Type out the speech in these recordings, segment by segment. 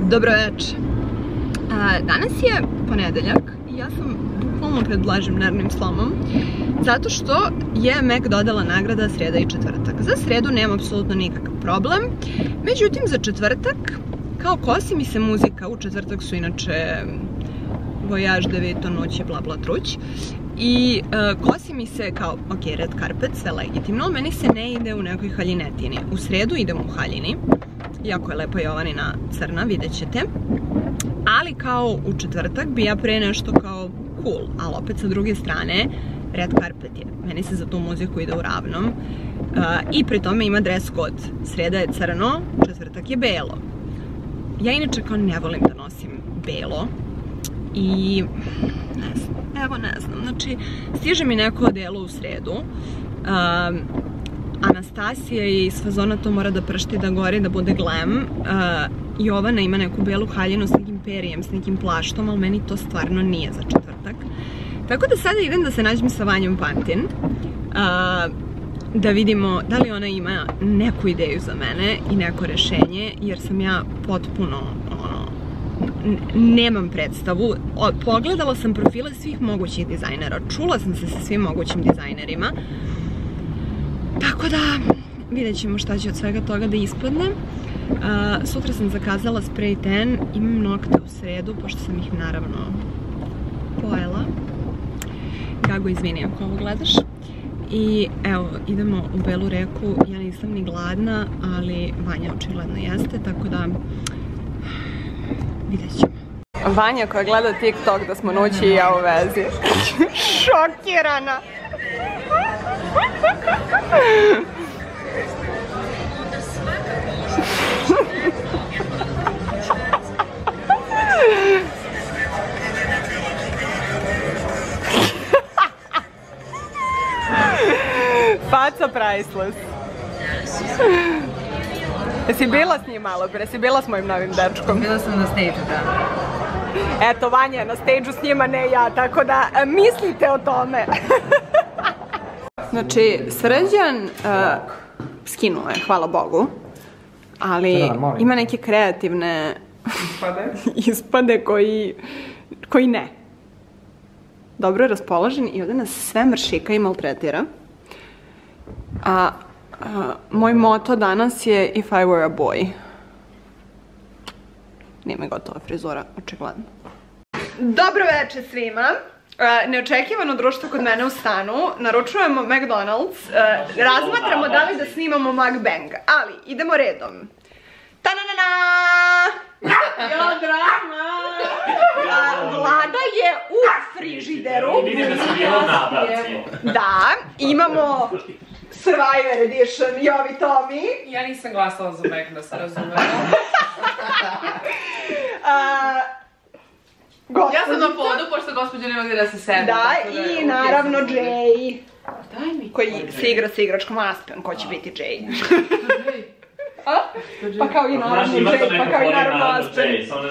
Dobro večer. Danas je ponedeljak i ja sam bukvalno pred blažim nervnim slomom zato što je Mac dodala nagrada srijeda i četvrtak. Za srijedu nema apsolutno nikakav problem, međutim za četvrtak kao kosi mi se muzika. U četvrtak su inače Voyage de Vito noć i bla bla truć i kosi mi se kao, ok, red carpet, sve legitimno, meni se ne ide u nekoj haljinetini. U srijedu idem u haljini, jako je lepa Jovanina crna, vidjet ćete. Ali kao u četvrtak bi ja pre nešto kao cool, ali opet sa druge strane red carpet je. Meni se za tu muziku ide u ravnom. I pri tome ima dress code. Srijeda je crno, četvrtak je belo. Ja inače kao ne volim da nosim belo. I ne znam, evo ne znam, znači stiže mi neko odelo u srijedu. Anastasija je iz fazona to mora da pršti, da gori, da bude glam. Jovana ima neku belu haljinu s nekim perijem, s nekim plaštom, ali meni to stvarno nije za četvrtak. Tako da sada idem da se nađem sa Vanjom Pantin, da vidimo da li ona ima neku ideju za mene i neko rešenje, jer sam ja potpuno, nemam predstavu. Pogledala sam profile svih mogućih dizajnera, čula sam se sa svim mogućim dizajnerima, tako da vidjet ćemo šta će od svega toga da ispadne. Sutra sam zakazala spray tan, imam nokte u sredu, pošto sam ih naravno pojela. Gago, izvini ako ovo gledaš. I evo, idemo u Belu reku, ja nisam ni gladna, ali Vanja očigledno jeste, tako da vidjet ćemo. Vanja koja gleda TikTok da smo noći i ja u vezi. Šokirana! Faca priceless. Jesi bila s njim malo pre? Jesi bila s mojim novim dečkom? Bila sam na stage-u, da. Eto, Vanja je na stage-u s njima, ne ja, tako da mislite o tome. Znači, Srđan skinuo je, hvala Bogu, ali ima neke kreativne ispade koji ne. Dobro je raspoložen i ovdje nas sve mršika i maltretira. Moj moto danas je If I were a boy. Nije mi gotova frizura, očigledno. Dobro večer svima. Neočekivano društvo kod mene u stanu. Naručujemo McDonald's. Razmatramo da li da snimamo mukbang. Ali, idemo redom. Ta-na-na-na! Jo, drama! Vlada je u frižideru. Vidim da sam bila nabavci. Da, imamo Survivor Edition, Jovi Tomi. Ja nisam glasala za Mac, da se razumemo. Ja sam na podu, pošto gospođa nema gdje da se sebe. Da, i naravno Jay. Koji se igra sa igračkom Aspen, ko će biti Jay. Pa kao i naravno Jay, pa kao i naravno Aspen.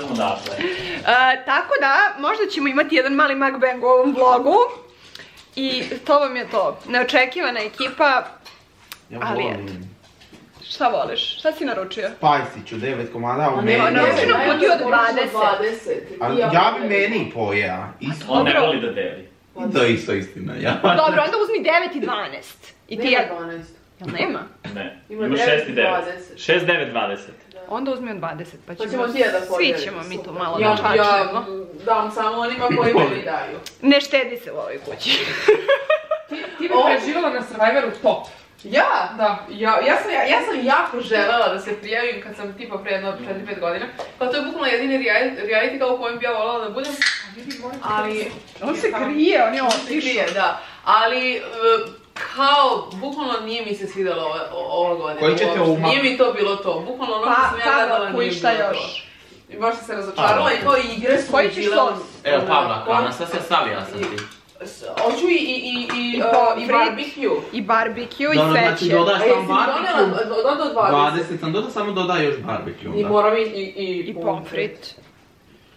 Tako da, možda ćemo imati jedan mali mukbang u ovom vlogu. I to vam je to. Neočekivana ekipa, ali eto. Šta voliš? Šta si naručio? Spajsiću, 9 komada u meni. Naručio nam kutiju od 20. Ja bi meni pojela. On ne voli da deli. To je isto istina, ja. Dobro, onda uzmi 9 i 12. I ti Nema ja... 12. Jel nema? Ne, Ima ima 6 i 9. 6, 9, 20. Onda uzmi od 20, pa ćemo... ćemo ti ja da podijelimo. Svi ćemo mi tu malo da čačnemo. Ja dam samo onima koji meni daju. Ne štedi se u ovoj kući. Ti bi preživjela na Survivoru top. Ja? Da. Ja sam jako želela da se prijavim kad sam tipa prije jedno 4-5 godina. Pa to je bukvalno jedini reality kao u kojem bi ja voljela da budem. Ali... On se krije, on je otišao. Da. Ali... Kao, bukvalno nije mi se svidjelo ova godina. Koji ćete umak? Nije mi to bilo to. Bukvalno ono što sam ja gledala nije bilo to. I baš sam se razočarala i kao igre su mi bila... Evo Pavla, Anastasija stavila sam ti. Hoću i barbecue. I barbecue i Znači sveće. dodaš samo barbecue. Dodao 20 sam dodao, samo dodaj još barbecue. I moram I pomfrit.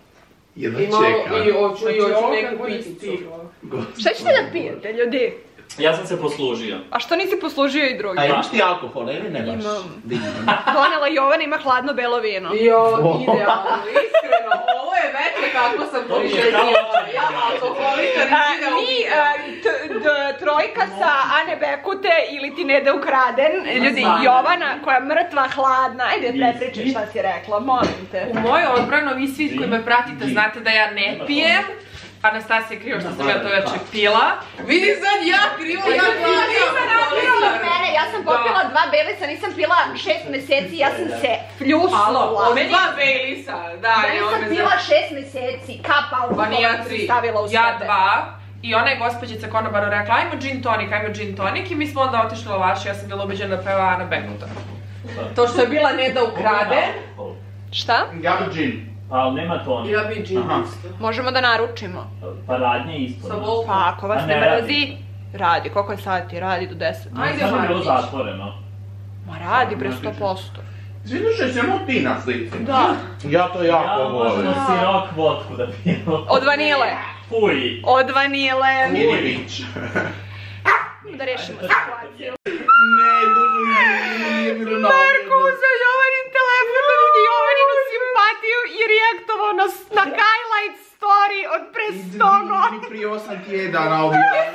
Jedva čekam. I hoću neku pisticu. Šta ćete da pijete, ljudi? Ja sam se poslužio. A što nisi poslužio i drugi? A imaš ti alkohol ili ne baš? Imam. Donela Jovana, ima hladno belo vino. Jo, idealno, iskreno, ovo je veče kako sam to više zjela. Ja alkoholičar i Trojka sa Ane Bekute ili ti ne da ukraden. Ljudi, Jovana koja je mrtva, hladna. Ajde prepričaj šta si rekla, molim te. U mojoj odbranu, vi svi koji me pratite znate da ja ne pijem. Anastasija je krivo što sam ja to veče pila. Vidi sad ja krivo, ja mene, ja sam popila 2 Baileysa, nisam pila 6 meseci, ja sam se fljusnula. Od 2 Baileysa, da. Ja sam pila 6 meseci, kapa alkohola sam stavila u sebe. Ja 2. I ona je gospođica konobaru rekla, ajmo gin tonic i mi smo onda otišli u Lavaš i ja sam bila ubeđena da peva Ana Bekuta. To što je bila ne da ukrade. Šta? Ja bi gin. Ali nema to ono. Ja bi gin isto. Možemo da naručimo. Pa radnje ispod. Pa ako vas ne mrazi, radi. Koliko je sati? Radi do 10. Ajde, Sad je bilo zatvoreno. Ma radi bre 100%. Sviduše se mu ti na slici. Da. Ja to jako volim. Možemo sirok vodku da pijemo. Od vanile. Fuj. Od vanile. Nije bić. Da rešimo situaciju. Ne, nije bilo na Marko uzeo Jovanin telefon da vidi Jovaninu simpatiju i reaktovao na highlight story od pre 100 godina. Izvini, prije 8 tjedana objavila.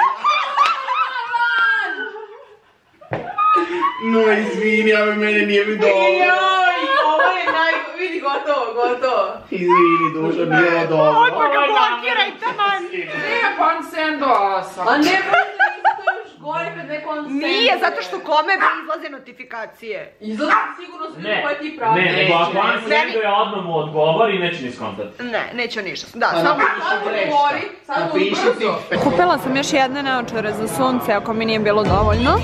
No, izvini, a mene nije mi dobro. Joj, ovo je vidi gotovo. Izvini, dušo, nije dobro. Odmah ga blokiraj, taman. Nije konsendosa. A ne, gore kad neko on sende. Nije, zato što kome izlaze notifikacije. Izlaze sigurno s ljudi koje ti pravi. Ne, nego ako on senduje odmah mu odgovori i neće ni skontati. Ne, neće ništa. Da, Sad govori, sad govori brzo. Kupila sam još jedne naočare za sunce, ako mi nije bilo dovoljno.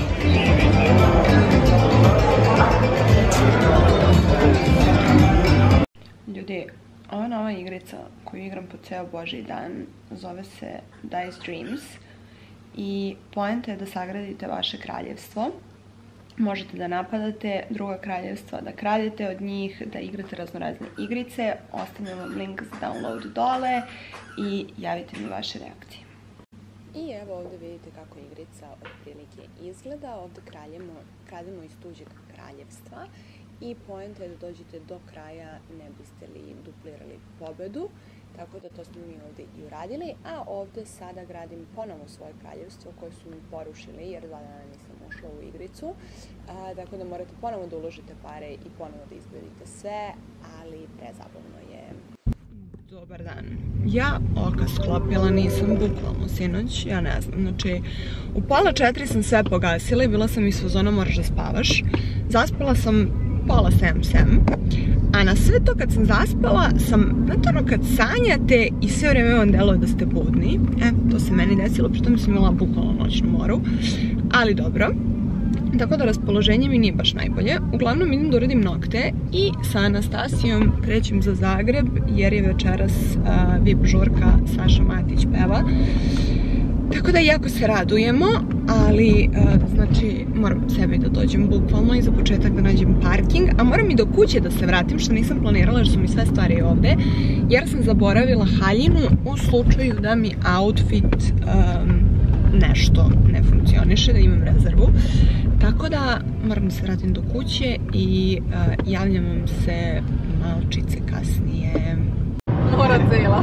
Ljudi, ova nova igrica koju igram po ceo božji dan zove se Dice Dreams i poenta je da sagradite vaše kraljevstvo. Možete da napadate druga kraljevstva, da kradete od njih, da igrate raznorazne igrice. Ostavljam vam link za download dole i javite mi vaše reakcije. I evo ovdje vidite kako igrica otprilike izgleda. Ovdje krademo iz tuđeg kraljevstva i poenta je da dođete do kraja, ne biste li duplirali pobedu. Tako da to smo mi ovdje i uradili, a ovdje sada gradim ponovo svoje kraljevstvo koje su mi porušili jer 2 dana nisam ušla u igricu. Tako da morate ponovo da uložite pare i ponovo da izgradite sve, ali prezabavno je. Dobar dan. Ja oka sklopila nisam bukvalno sinoć, ja ne znam, znači u 3:30 sam sve pogasila i bila sam iz fazona moraš da spavaš. Zaspala sam 6:30, a na sve to kad sam zaspala sam, znate ono kad sanjate i sve vrijeme vam deluje da ste budni, to se meni desilo, pritom sam imala bukvalno noćnu moru, ali dobro. Tako da raspoloženje mi nije baš najbolje. Uglavnom idem da uradim nokte i sa Anastasijom krećem za Zagreb jer je večeras VIP žurka, Saša Matić peva. Tako da jako se radujemo, ali znači moram sebi da dođem bukvalno i za početak da nađem parking, a moram i do kuće da se vratim što nisam planirala jer su mi sve stvari ovde, jer sam zaboravila haljinu u slučaju da mi outfit nešto ne funkcioniše, da imam rezervu. Tako da moram da se vratim do kuće i javljam vam se malčice kasnije. Mora cela.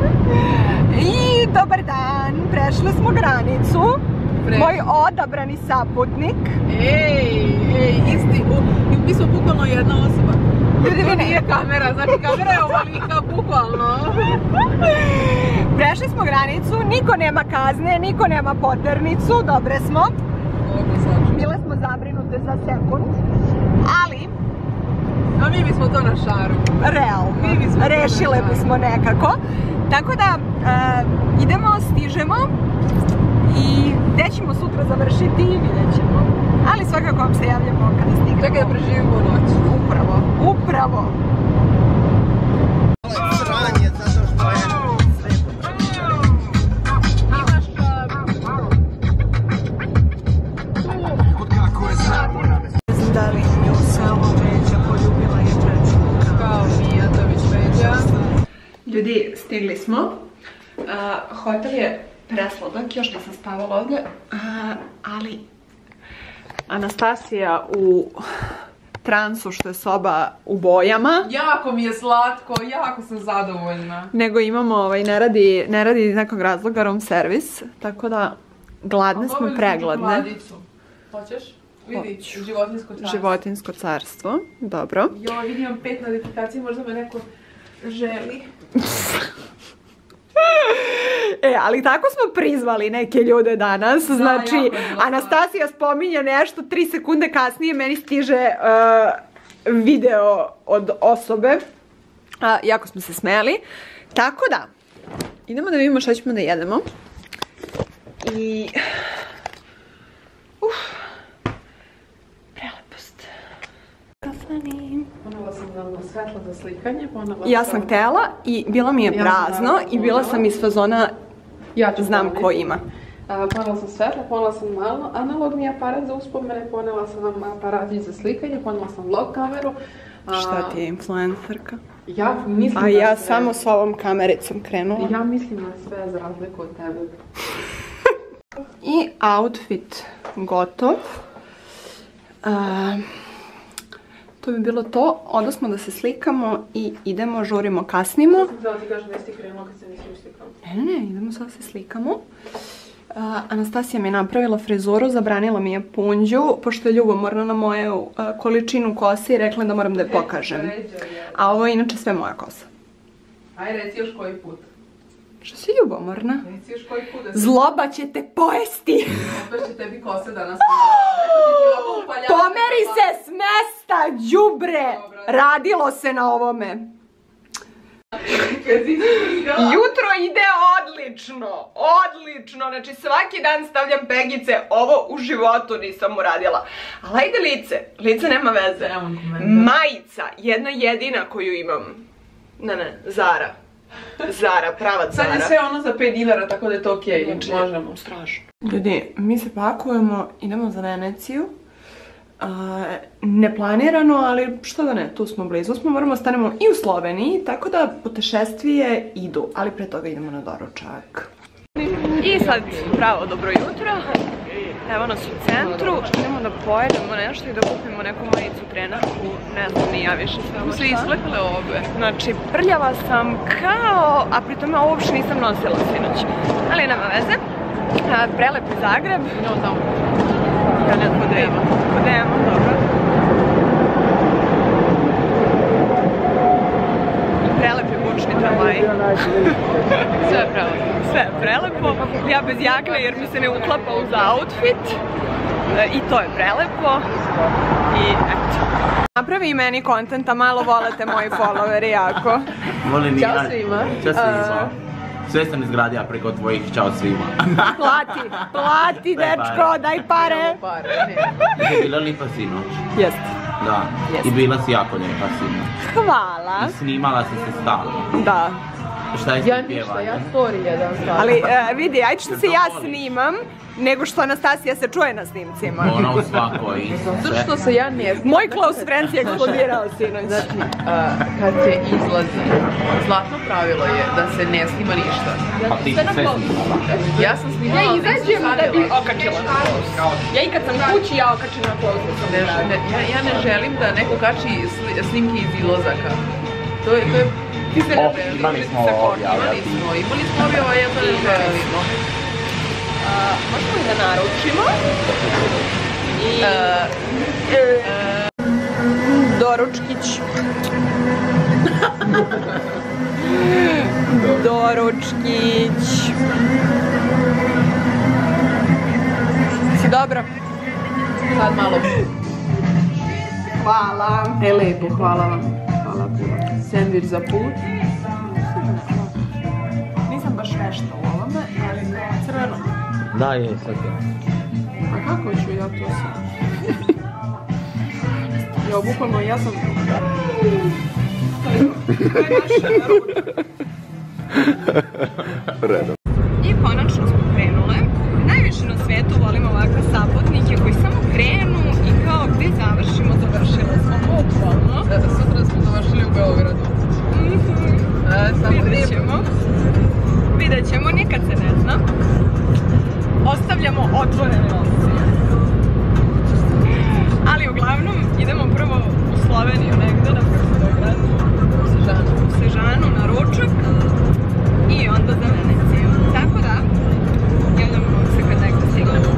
I dobar dan, prešli smo granicu. Moj odabrani saputnik. Ej, isti, mi smo bukvalno jedna osoba. To nije kamera, znači kamera je ovolika, bukvalno. Prešli smo granicu, niko nema kazne, niko nema poternicu, dobre smo. Bile smo zabrinute za sekund, ali... A mi bismo to na šaru. Realno, rešile bismo nekako. Tako da, idemo, stižemo i gde ćemo sutra završiti, vidjet ćemo. Ali svakako vam se javljamo kada stignemo. Čekaj da preživimo noć. Upravo. Sranje, zato što je sve Ne znam da li nju samo Međa poljubila je Čečuka. Kao Mijatović Međa. Ljudi, stigli smo. Hotel je presladak, još nisam spavala ovdje, ali Anastasija u transu što je soba u bojama. Jako mi je slatko, jako sam zadovoljna. Nego imamo, ne radi iz nekog razloga room service, tako da gladne smo, pregladne. Hoćeš? Vidi, životinjsko carstvo. Životinjsko carstvo, dobro. Jo, vidim 5 notifikacija, možda me neko želi. Ali tako smo prizvali neke ljude danas, znači Anastasija spominje nešto, 3 sekunde kasnije meni stiže video od osobe, jako smo se smeli, tako da idemo da vidimo šta ćemo da jedemo i prelepost. Ponela sam na svetlo za slikanje, ja sam htjela i bilo mi je prazno i bila sam iz fazona znam ko ima. Ponela sam svetlo, ponela sam analogni aparat za uspomene, ponela sam vam aparatić za slikanje, ponela sam vlog kameru. Šta ti je influencerka? Ja mislim a ja samo s ovom kamericom krenula. Ja mislim na sve za razliku od tebe. I outfit gotov. To bi bilo to, odnosno da se slikamo i idemo, žurimo, kasnimo. Ja sam htjela ti kažem da jesi krenula kad se nisi uslikala. Ne, idemo sad se slikamo. Anastasija mi je napravila frizuru, zabranila mi je punđu, pošto je ljubomorna na moju količinu kose i rekla da moram da je pokažem. A ovo je inače sve moja kosa. Aj, reci još koji put. Što si ljubomorna? Reci još koji put. Zloba će te pojesti! Opet će tebi kose danas. Pomeri se s mesta, đubre! Radilo se na ovome. Jutro ide odlično, odlično, znači svaki dan stavljam pegice, ovo u životu nisam uradila. Ali ajde lice nema veze. Majica, jedna jedina koju imam. Ne, Zara, prava Zara. Sad je sve ono za 5 dinara, tako da je to okej, možemo. Strašno. Ljudi, mi se pakujemo, idemo za Veneciju. Neplanirano, ali što da ne, tu smo blizu smo, moramo stanemo i u Sloveniji, tako da putešestvije idu, ali pre toga idemo na doručak. I sad pravo dobro jutro, evo nas u centru, idemo da pojedemo nešto i da kupimo neku majicu trenerku, ne znam ni ja više sve ovo šta. Se islekle obe. Znači prljava sam kao, a pri tome ovo uopšte nisam nosila sinoć, ali nema veze. Prelepi Zagreb. No, tamo. Ja ne znam kod Ema, dobro. Prelepi bučni tramvaji. Sve je prelepo. Sve je prelepo. Ja bez jakne jer mi se ne uklapa uz outfit. I to je prelepo. I eto. Napravi i meni kontenta, malo volete moji followeri jako. Volim Ćao svima. Ćao svima. Sve sam izgradio preko tvojih čao svima. Plati dečko, daj pare. Je bila lipa sinoć. Jeste. Da. I bila si jako lijepa sinoć. Hvala. I snimala si se stalno. Da. Šta je Ja ništa, ja story jedan stavim. Ali vidi, ajde što se ja snimam, nego što Anastasija se čuje na snimcima. Ona u svakoj. Zato što se ja ne snimam. Moj close friend je eksplodirao sinoć. Znači, kad se izlazi, zlatno pravilo je da se ne snima ništa. Pa ti sve snimala. Ja sam snimala, Ja izađem da bih okačila na close. Ja i kad sam kući, ja okačim na close. Ja ne želim da neko kači snimke iz izlazaka. To je... Imali smo objavljati. Imali smo objavljati, ja to ne želimo. Možemo li da naručimo? Doručkić. Doručkić. Si dobro? Sad malo. Hvala. Lepo, hvala vam. Hvala puno. Sandvič za put. Nisam baš vešta u ovome, ali crveno. Da, je, sad je. A kako ću ja to sad? Ja bukvalno, ja sam... Redom. I konačno smo krenule. Najviše na svijetu volim ovakve saputnike koji samo krenu i kao gdje završimo, završili smo bukvalno. Sutra smo završili u Beogradu. Vidjet ćemo. vidjet ćemo, nikad se ne zna. Ostavljamo otvorene opcije. Ali uglavnom idemo prvo u Sloveniju negde na Beograd, u Sežanu na ručak i onda za Veneciju. Tako da, javljamo se kad negde stignemo.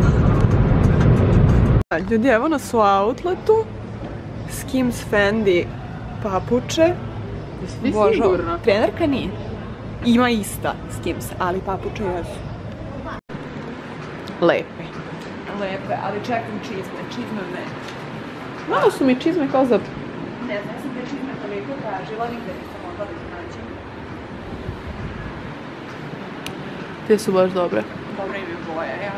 Ljudi, evo nas u outletu. Skims Fendi papuče. Jesi sigurna? Trenerka nije. Ima ista Skims, ali papuče jesu. Lepe. Lepe, ali čekam čizme ne. Malo su mi čizme kao za... Ne znam, sam te čizme toliko tražila, nigde nisam mogla da ih nađem. Te su baš dobre. Dobra im je boja, ja.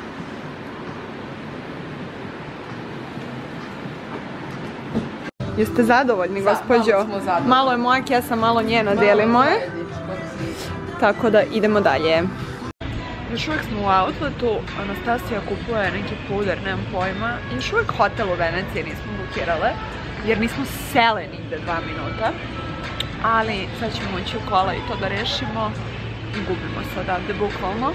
Jeste zadovoljni, gospođo? Malo smo zadovoljni. Malo je moja kesa, malo njena, dijelimo je. Tako da idemo dalje. Još uvijek smo u outletu, Anastasija kupuje neki puder, nemam pojma. Još uvijek hotel u Veneciji nismo bukirale, jer nismo sele nigde 2 minuta. Ali sad ćemo ući u kola i to da rešimo i gubimo se odavde, bukvalno.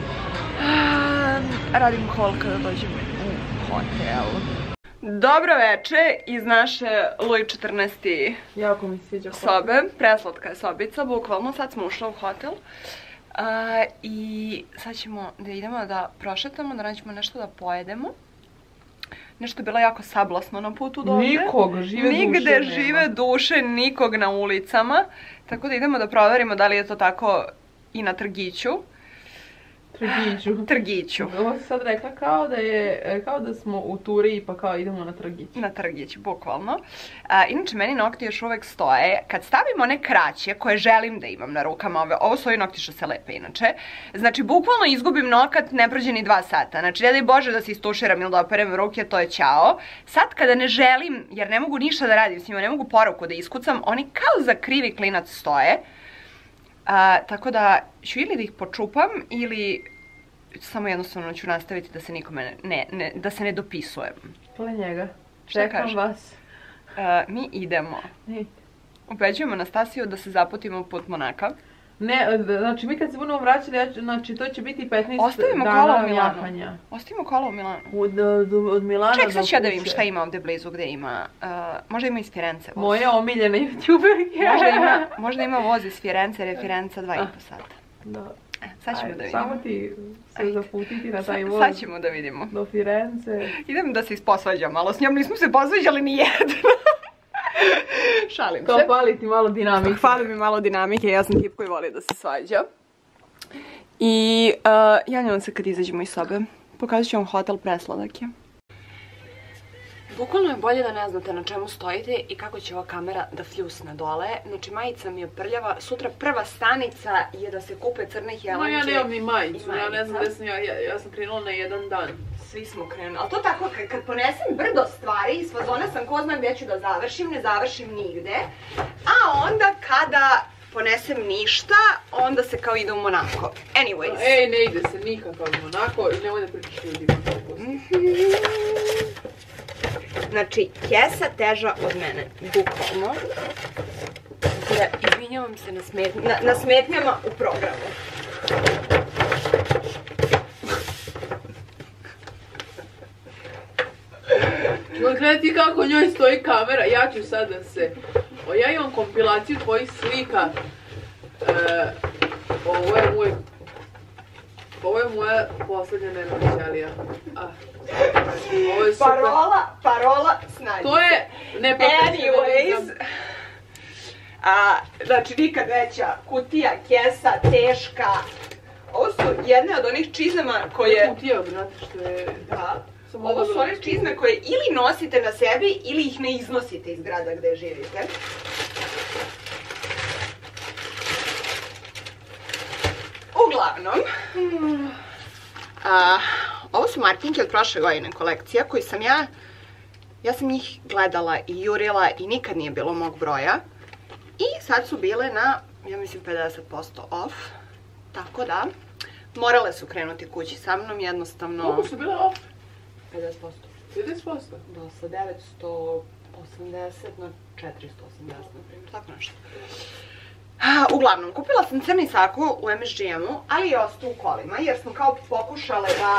Radim kol kada dođem u hotel. Dobro veče iz naše Louis XIV Jako mi sviđa sobe. Preslatka je sobica, bukvalno. Sad smo ušli u hotel. I sad ćemo da idemo da prošetamo, da nađemo nešto da pojedemo. Nešto je bilo jako sablasno na putu do ovde. Nikog, žive duše Nigde nema. žive duše, nikog na ulicama. Tako da idemo da proverimo da li je to tako i na Trgiću. Trgiću. Ovo si sad rekla kao da smo u Turiji pa kao idemo na Trgić. Na Trgić, bukvalno. Inače, meni nokti još uvek stoje. Kad stavim one kraće koje želim da imam na rukama, ovo su ovi nokti što se lepe inače, znači, bukvalno izgubim nokat, ne prođe ni 2 sata. Znači, ne daj Bože da se istuširam ili da operem ruke, to je ćao. Sad, kada ne želim, jer ne mogu ništa da radim s njima, ne mogu poruku da iskucam, oni kao za krivi klinac stoje. Tako da ću ili da ih počupam ili samo jednostavno ću nastaviti da se nikome da se ne dopisujem. Gle njega. Šta Čekam kažeš? vas. Mi idemo. Ubeđujemo Anastasiju da se zaputimo put Monaka. Ne, znači mi kad se budemo vraćali, znači to će biti 15 Ostavimo kola dana u Milanu. jahanja. Ostavimo kola u Milanu. Od Milana Ček, do sad ću ja da vidim kuće. šta ima ovde blizu, gde ima. Možda ima iz Firence voz. Moja omiljena youtuberka. Možda ima voz iz Firence, jer je Firenca 2,5 sata. Da. Sad ćemo da vidimo. Samo ti se zaputiti na taj voz. Sad ćemo da vidimo. Do Firence. Idem da se isposvađam malo s njom, nismo se posvađali ni jedno. Šalim se. Kao fali ti malo dinamike. Fali mi malo dinamike, ja sam tip koji voli da se svađa. I javljam se kad izađemo iz sobe. Pokazat ću vam hotel, presladak je. Bukvalno je bolje da ne znate na čemu stojite i kako će ova kamera da fljusne dole. Znači, majica mi je prljava. Sutra prva stanica je da se kupe crne helenke. No, ja nemam ni majicu, ja ne znam gde sam ja sam krenula na jedan dan. Svi smo krenuli, ali to tako, kad ponesem brdo stvari, iz fazona sam ko zna gdje ću da završim, ne završim nigde. A onda kada ponesem ništa, onda se kao ide u Monako. Anyways. Ej, ne ide se nikakav Monako i nemoj da pričaš ljudima. Znači, kesa teža od mene, bukvalno. Izvinjavam se na smetnjama u programu. Gledaj ti kako njoj stoji kamera, ja ću sad da se... Ja imam kompilaciju tvojih slika. Ovo je moja posljednja nenavićalija. Ovo je super. Parola snađi. To je Anyways. Znači, nikad veća kutija, kesa, teška. Ovo su jedne od onih čizama koje... Kutija, brate, što je... Da. Ovo su one čizme koje ili nosite na sebi ili ih ne iznosite iz grada gde živite. Uglavnom, ovo su martinke od prošle godine kolekcija koji sam ja sam njih gledala i jurila i nikad nije bilo mog broja. I sad su bile na, ja mislim, 50% off. Tako da, morale su krenuti kući sa mnom, jednostavno... Koliko su bile off? 50%. 50%? Da, sa 980 na 480, na primjer, tako nešto. Uglavnom, kupila sam crni sako u MSG-u, ali je ostao u kolima, jer smo kao pokušale da...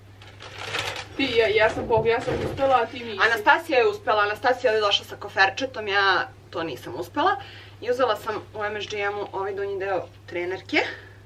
Ja sam uspela, a ti nisi. Anastasija je uspela, Anastasija je došla sa koferčetom, ja to nisam uspela. I uzela sam u MSG-u ovaj donji deo trenerke.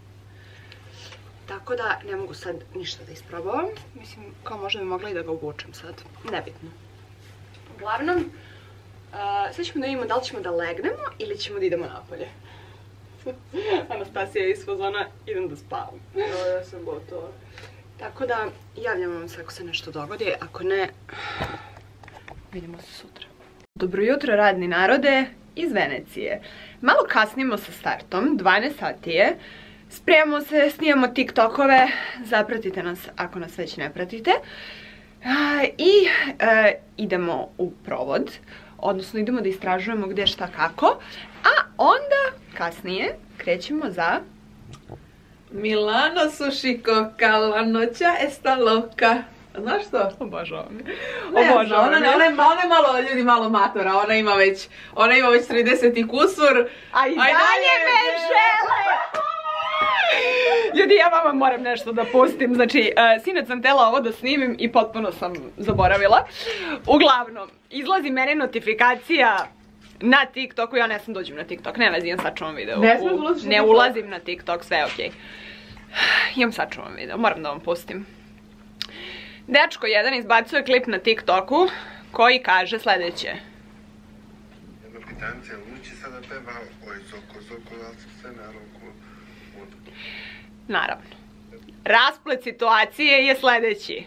Tako da ne mogu sad ništa da isprobavam. Mislim, kao možda bi mogla i da ga obučem sad. Nebitno. Uglavnom, sad ćemo da vidimo da li ćemo da legnemo ili ćemo da idemo napolje. Anastasija je iz fazona, idem da spavam. Ja sam gotova. Tako da, javljam vam se ako se nešto dogodi, ako ne, vidimo se sutra. Dobro jutro, radni narode iz Venecije. Malo kasnimo sa startom, 12 sati je. Spremamo se, snijamo TikTokove, zapratite nas ako nas već ne pratite. I idemo u provod, odnosno idemo da istražujemo gdje šta kako. A onda, kasnije, krećemo za... Milano sushi coca, la noća esta loca. Znaš što? Obožavam. Ona je malo, ljudi, malo matora. Ona ima već 30 i kusur. A i dalje me žele! Ljudi, ja vama moram nešto da pustim. Znači, sinoć sam htjela ovo da snimim i potpuno sam zaboravila. Uglavnom, izlazi meni notifikacija na TikToku, ja ne sam dođem na TikTok, ne vezi, imam sačuvam video. Ne ulazim na TikTok, sve je okej. Imam sačuvam video, moram da vam pustim. Dečko jedan izbacuje klip na TikToku koji kaže sljedeće. Jedna pitancija, uči sada peva oj zoko, se na ruku. Naravno. Rasplet situacije je sljedeći.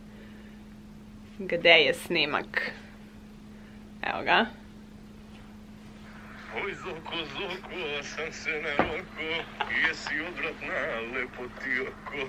Gde je snimak? Evo ga. Oj zoko, sam se na ruku, jesi odvratna, lepo ti oko.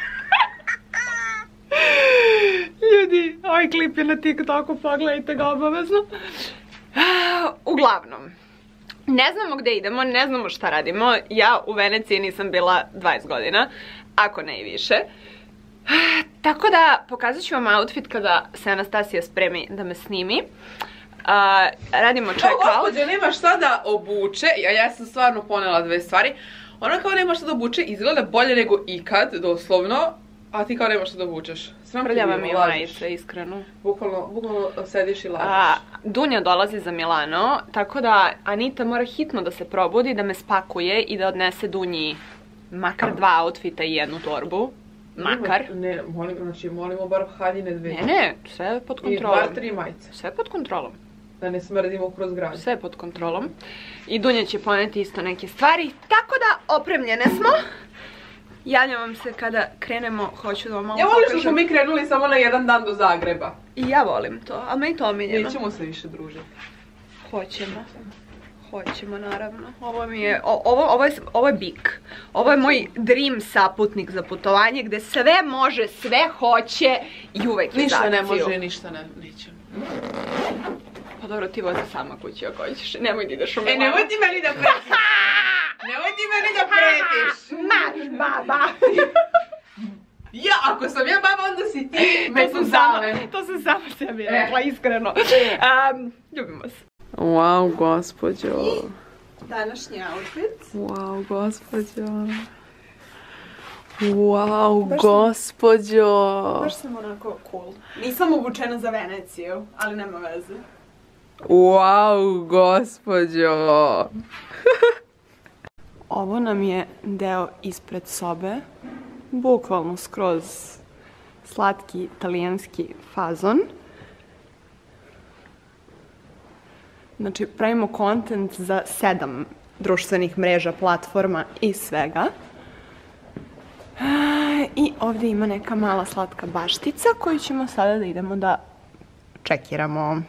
Ljudi, ovaj klip je na TikToku, pogledajte ga obavezno. Uglavnom, ne znamo gdje idemo, ne znamo šta radimo. Ja u Veneciji nisam bila 20 godina, ako ne i više. Tako da pokazat ću vam outfit kada se Anastasija spremi da me snimi. Radimo check-out. Gospođa nema šta da obuče, ja sam stvarno ponela dve stvari. Ona kao nema šta da obuče, izgleda bolje nego ikad, doslovno. A ti kao nemaš šta da obučeš. Prljava mi majice, iskreno. Bukvalno sediš i lažiš. Dunja dolazi za Milano, tako da Anita mora hitno da se probudi, da me spakuje i da odnese Dunji makar 2 outfita i 1 torbu. Makar. Ne, molimo bar haljine 2. Ne, sve je pod kontrolom. I 2-3 majice. Sve je pod kontrolom. Da ne smrdimo kroz grad. Sve je pod kontrolom. I Dunja će poneti isto neke stvari. Tako da, opremljene smo. Javljam vam se kada krenemo, hoću da vam malo pokažem. Ja volim što smo mi krenuli samo na 1 dan do Zagreba. I ja volim to, ali meni to omiljeno. Nećemo se više družiti. Hoćemo. Hoćemo, naravno. Ovo je bik. Ovo je moj dream saputnik za putovanje gdje sve može, sve hoće i uvek je za akciju. Ništa ne može, ništa nećemo. Pa dobro, ti vozi sama kući ako hoćeš. Nemoj da ideš u Milano. Nemoj ti meni da pretiš. Nemoj ti meni da pretiš. Marš, baba. Ja, ako sam ja baba, onda si ti Metuzalen. To sam sama sebi rekla, iskreno. Ljubimo se. Wow, gospođo. I današnji outfit. Wow, gospođo. Wow, gospođo. Baš sam onako cool. Nisam obučena za Veneciju, ali nema veze. Wow, gospođo. Ovo nam je deo ispred sobe. Bukvalno skroz slatki italijanski fazon. Znači, pravimo kontent za 7 društvenih mreža, platforma i svega. I ovdje ima neka mala slatka baštica koju ćemo sada da idemo da čekiramo.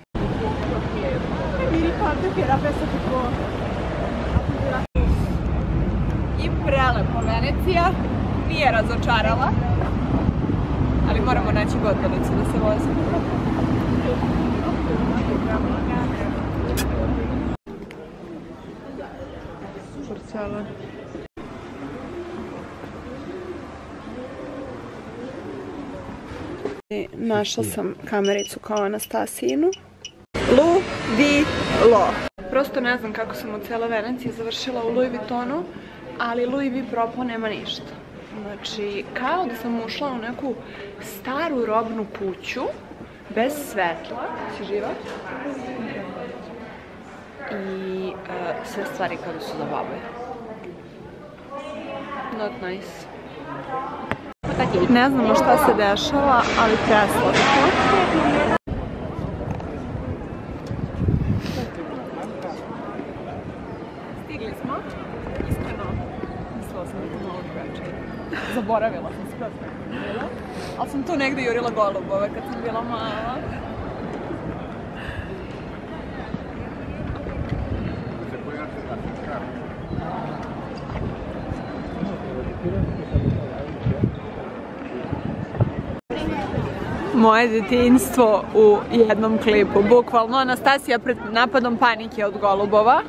I prelepo Venecija, nije razočarala, ali moramo naći gotelicu da se vozimo. Porcela. Našla sam kamericu kao Anastasijinu. Ludilo. prosto ne znam kako sam od cijele Venecije završila u Louis Vuittonu, ali Louis V propao nema ništa. Znači, kao da sam ušla u neku staru robnu kuću, bez svetla, si živa? I sve stvari kada su za babe. Not nice. Ne znamo šta se dešava, ali preslatko. Stigli smo. Iskreno, mislila sam da je malo drugačije. Zaboravila sam skroz kako je bilo. Ali sam tu negdje jurila golubove kad sam bila mala. Moje detinjstvo u jednom klipu, bukvalno Anastasija pred napadom panike od golubova.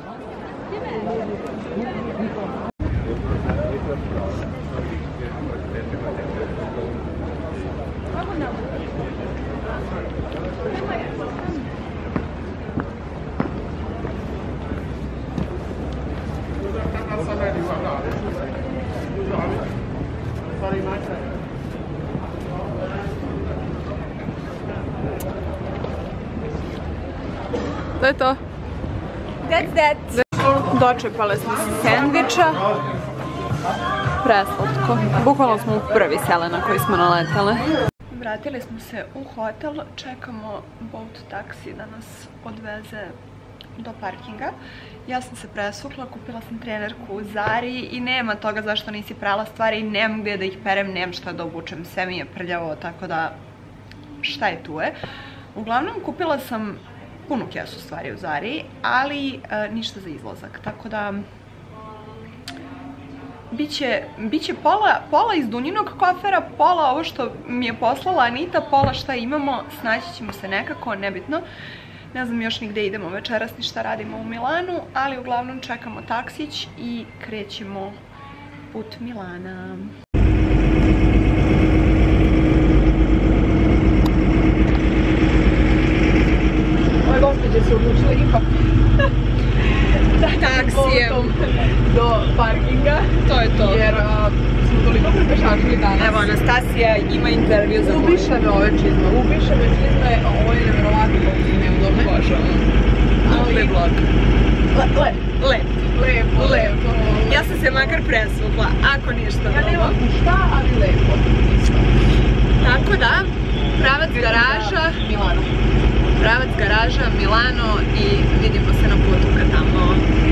To je to. That's that. Dočepale smo se sendviča. Preslatko. Bukvalno smo u prvi sele na koji smo naletale. Vratili smo se u hotel. Čekamo Bolt taksi da nas odveze do parkinga. Ja sam se presukla, kupila sam trenerku u Zari i nema toga zašto nisi prala stvari, nemam gdje da ih perem, nemam šta da obučem, sve mi je prljavo, tako da šta je tu je. Uglavnom kupila sam punu kesu stvari u Zari, ali ništa za izlazak, tako da biće pola iz Dunjinog kofera, pola ovo što mi je poslala Anita, pola šta imamo, snaći ćemo se nekako, nebitno. Ne znam još ni gdje idemo večeras ni šta radimo u Milanu, ali uglavnom čekamo taksić i krećemo put Milana. Ove gospođe se odlučile ipak taksijem do parkinga. To je to. Jer smo toliko prepešačili danas. Evo, Anastasija ima intervju za moj. Ubiše me ove čizme, ovo je nevjerovatno kako se neudobno košao. Ali vlog. Lepo. Ja sam se makar presvukla, ako ništa novo. Ja nemam šta, ali lepo. Tako da, pravac garaža Milano. Pravac garaža Milano i vidimo se na putu ka tamo.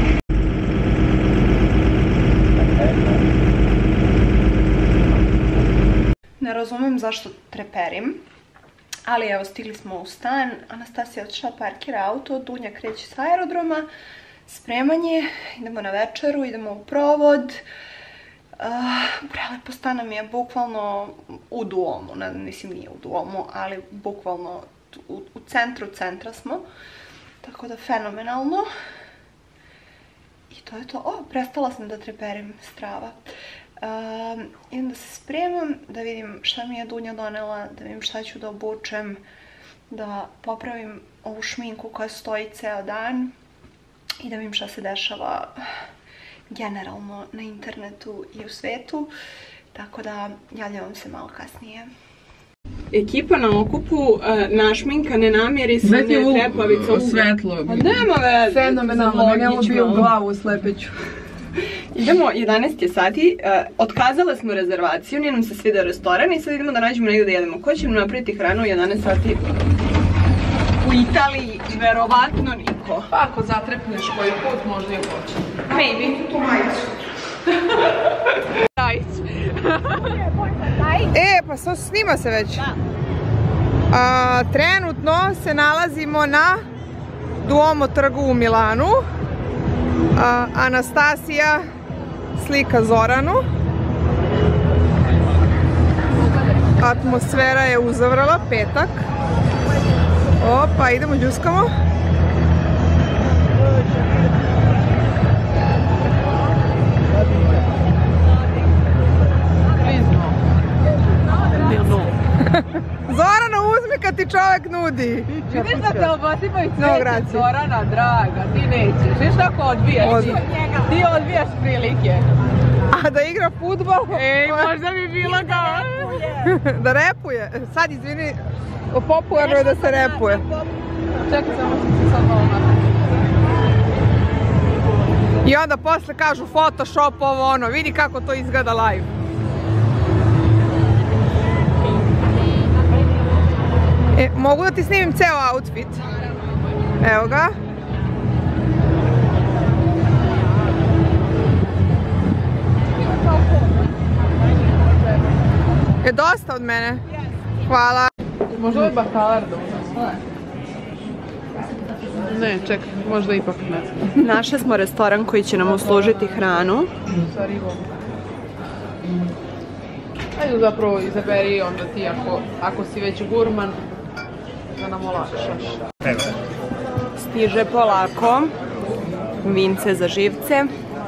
Ne razumem zašto treperim, ali evo stigli smo u stan, Anastasija odšla parkira auto, Dunja kreće s aerodroma, spremanje, idemo na večeru, idemo u provod. Prelepo stan nam je bukvalno u Duomu, mislim nije u Duomu, ali bukvalno u centru centra smo, tako da fenomenalno. I to je to. O, prestala sam da treperim strava. Idem da se spremam, da vidim šta mi je Dunja donela, da vidim šta ću da obučem, da popravim ovu šminku koja stoji ceo dan i da vidim šta se dešava generalno na internetu i u svetu, tako da javljam se malo kasnije. Ekipa na okupu, našminkane, namirisane, trepavica u svetlo. Pa nema veze. Fenomenalno, meni ovo bio u glavu, slepeću. Idemo, 11 je sati, otkazale smo rezervaciju, nije nam se svidio restoran i sad idemo da nađemo negdje da jedemo. Ko će nam napraviti hranu u 11 sati? U Italiji, verovatno niko. Pa ako zatrepneš koji put, možda i hoće. Maybe. Tu majicu. Pa snima se već. Trenutno se nalazimo na Duomo trgu u Milanu. Anastasija slika Zoranu. Atmosfera je uzavrala, petak. Opa, idemo, đuskamo. Zorana, uzmi kad ti čovjek nudi. ljudi. Vidiš da te obosipaju No, cvijeće, grazie. Zorana, draga, ti nećeš. Vidiš kako odbijaš ti? Ti odbijaš prilike. A da igra fudbal? Možda bi bilo da... Da repuje? Sad, izvini, popularno je da se repuje. Čekaj, samo ću se sad malo napraviti. I onda posle kažu Photoshop, ovo ono, vidi kako to izgleda live. Mogu da ti snimim ceo outfit? Evo ga. Je dosta od mene? Hvala. Možda je bakalar da unas? Ne, čekaj, možda ipak ne. Našli smo restoran koji će nam uslužiti hranu. Sa ribom. Ajde zapravo izaberi onda ti ako si već gurman da nam olakšaš. Stiže polako. Vince za živce.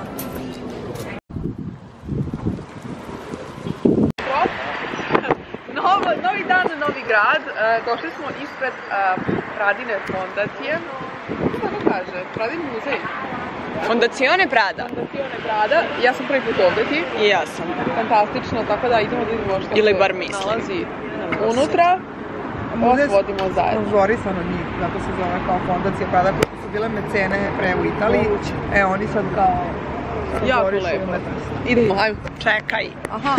Novi dan, novi grad. Došli smo ispred Pradine fondacije. Kako kaže? Pradin muzej. Fondazione Prada. Fondazione Prada. Ja sam prvi put ovdje, ti? I ja sam. Fantastično, tako da idemo da vidimo što Ili se bar mislim. nalazi unutra. Vodimo zajedno. Sponzorisan od njih, zato se zove kao fondacija Prada, koje su bile mecene pre u Italiji. Oni sad kao Jako lepo. Idemo, hajmo. Čekaj. Aha.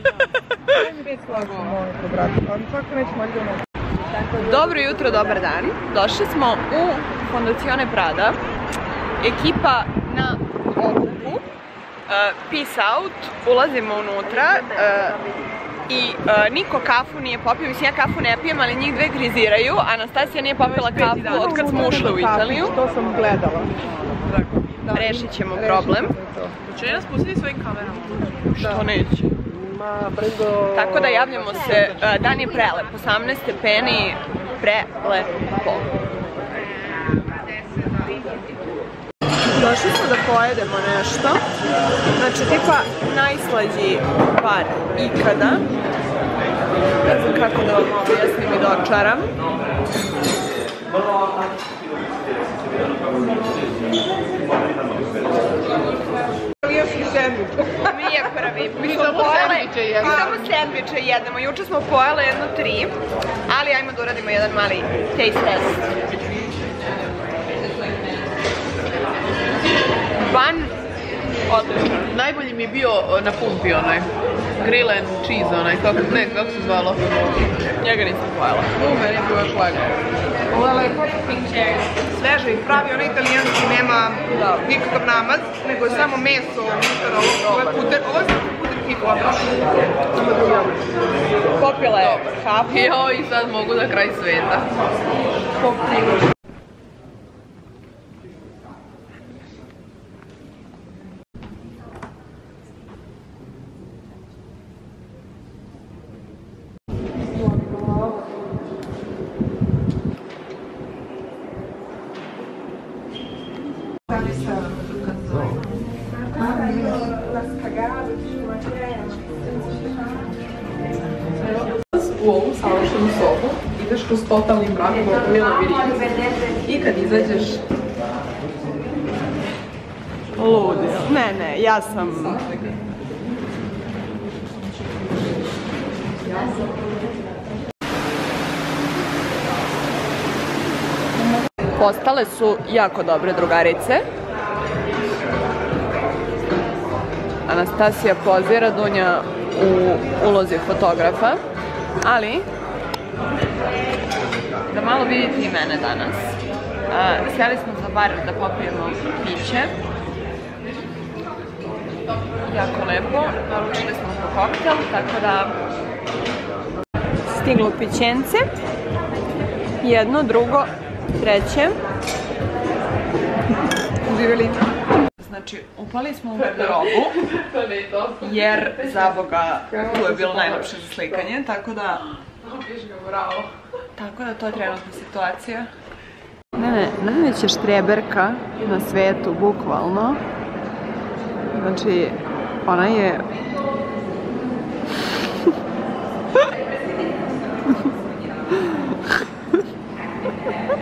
Dobro jutro, dobar dan. Došli smo u Fondazione Prada. Ekipa na okupu. Peace out. Ulazimo unutra. I niko kafu nije popio, mislim ja kafu ne pijem, ali njih dve griziraju. Anastasija nije popila kafu od kad smo ušli u Italiju. To sam gledala. Rešit ćemo problem. Će li nas pustiti svojim kamerama? Što neće? Tako da javljamo se, dan je prelep, 18 stepeni, prelepo. Došli smo da pojedemo nešto, znači tipa najslađi bar ikada. Ne znam kako da vam objasnim i dočaram. Nije prvi, mi smo samo sendviče jedemo, juče smo pojele jedno 3, ali ajmo da uradimo jedan mali taste test. Ban, odlično. Najbolji mi je bio na pumpi onaj. Grill and cheese onaj, kako se zvalo? Njega nisam pojela. Meni je bio još lagao. Ovo je lepo, sveže i pravi, onaj italijanski nema nikakav namaz, nego je samo meso unutar ovog, ovo je puder kipova. Popila je kafu. Jo, i sad mogu na kraj sveta. U ovu savršenu sobu ideš kroz totalni mrak, mila virina. I kad izađeš... Ludi. Ne, ja sam... Postale su jako dobre drugarice. Anastasija pozira, Dunja u ulozi fotografa. Ali, da malo vidite i mene danas. Sjeli smo za bar da popijemo piće. Jako lepo. Naručili smo po koktel, tako da stiglo pićence. Jedno, drugo, treće. Živjeli. Znači, upali smo u garderobu, jer za Boga tu je bilo najlepše za slikanje, tako da... Tako da to je trenutna situacija. Ne, najveća štreberka na svetu, bukvalno. Znači, ona je...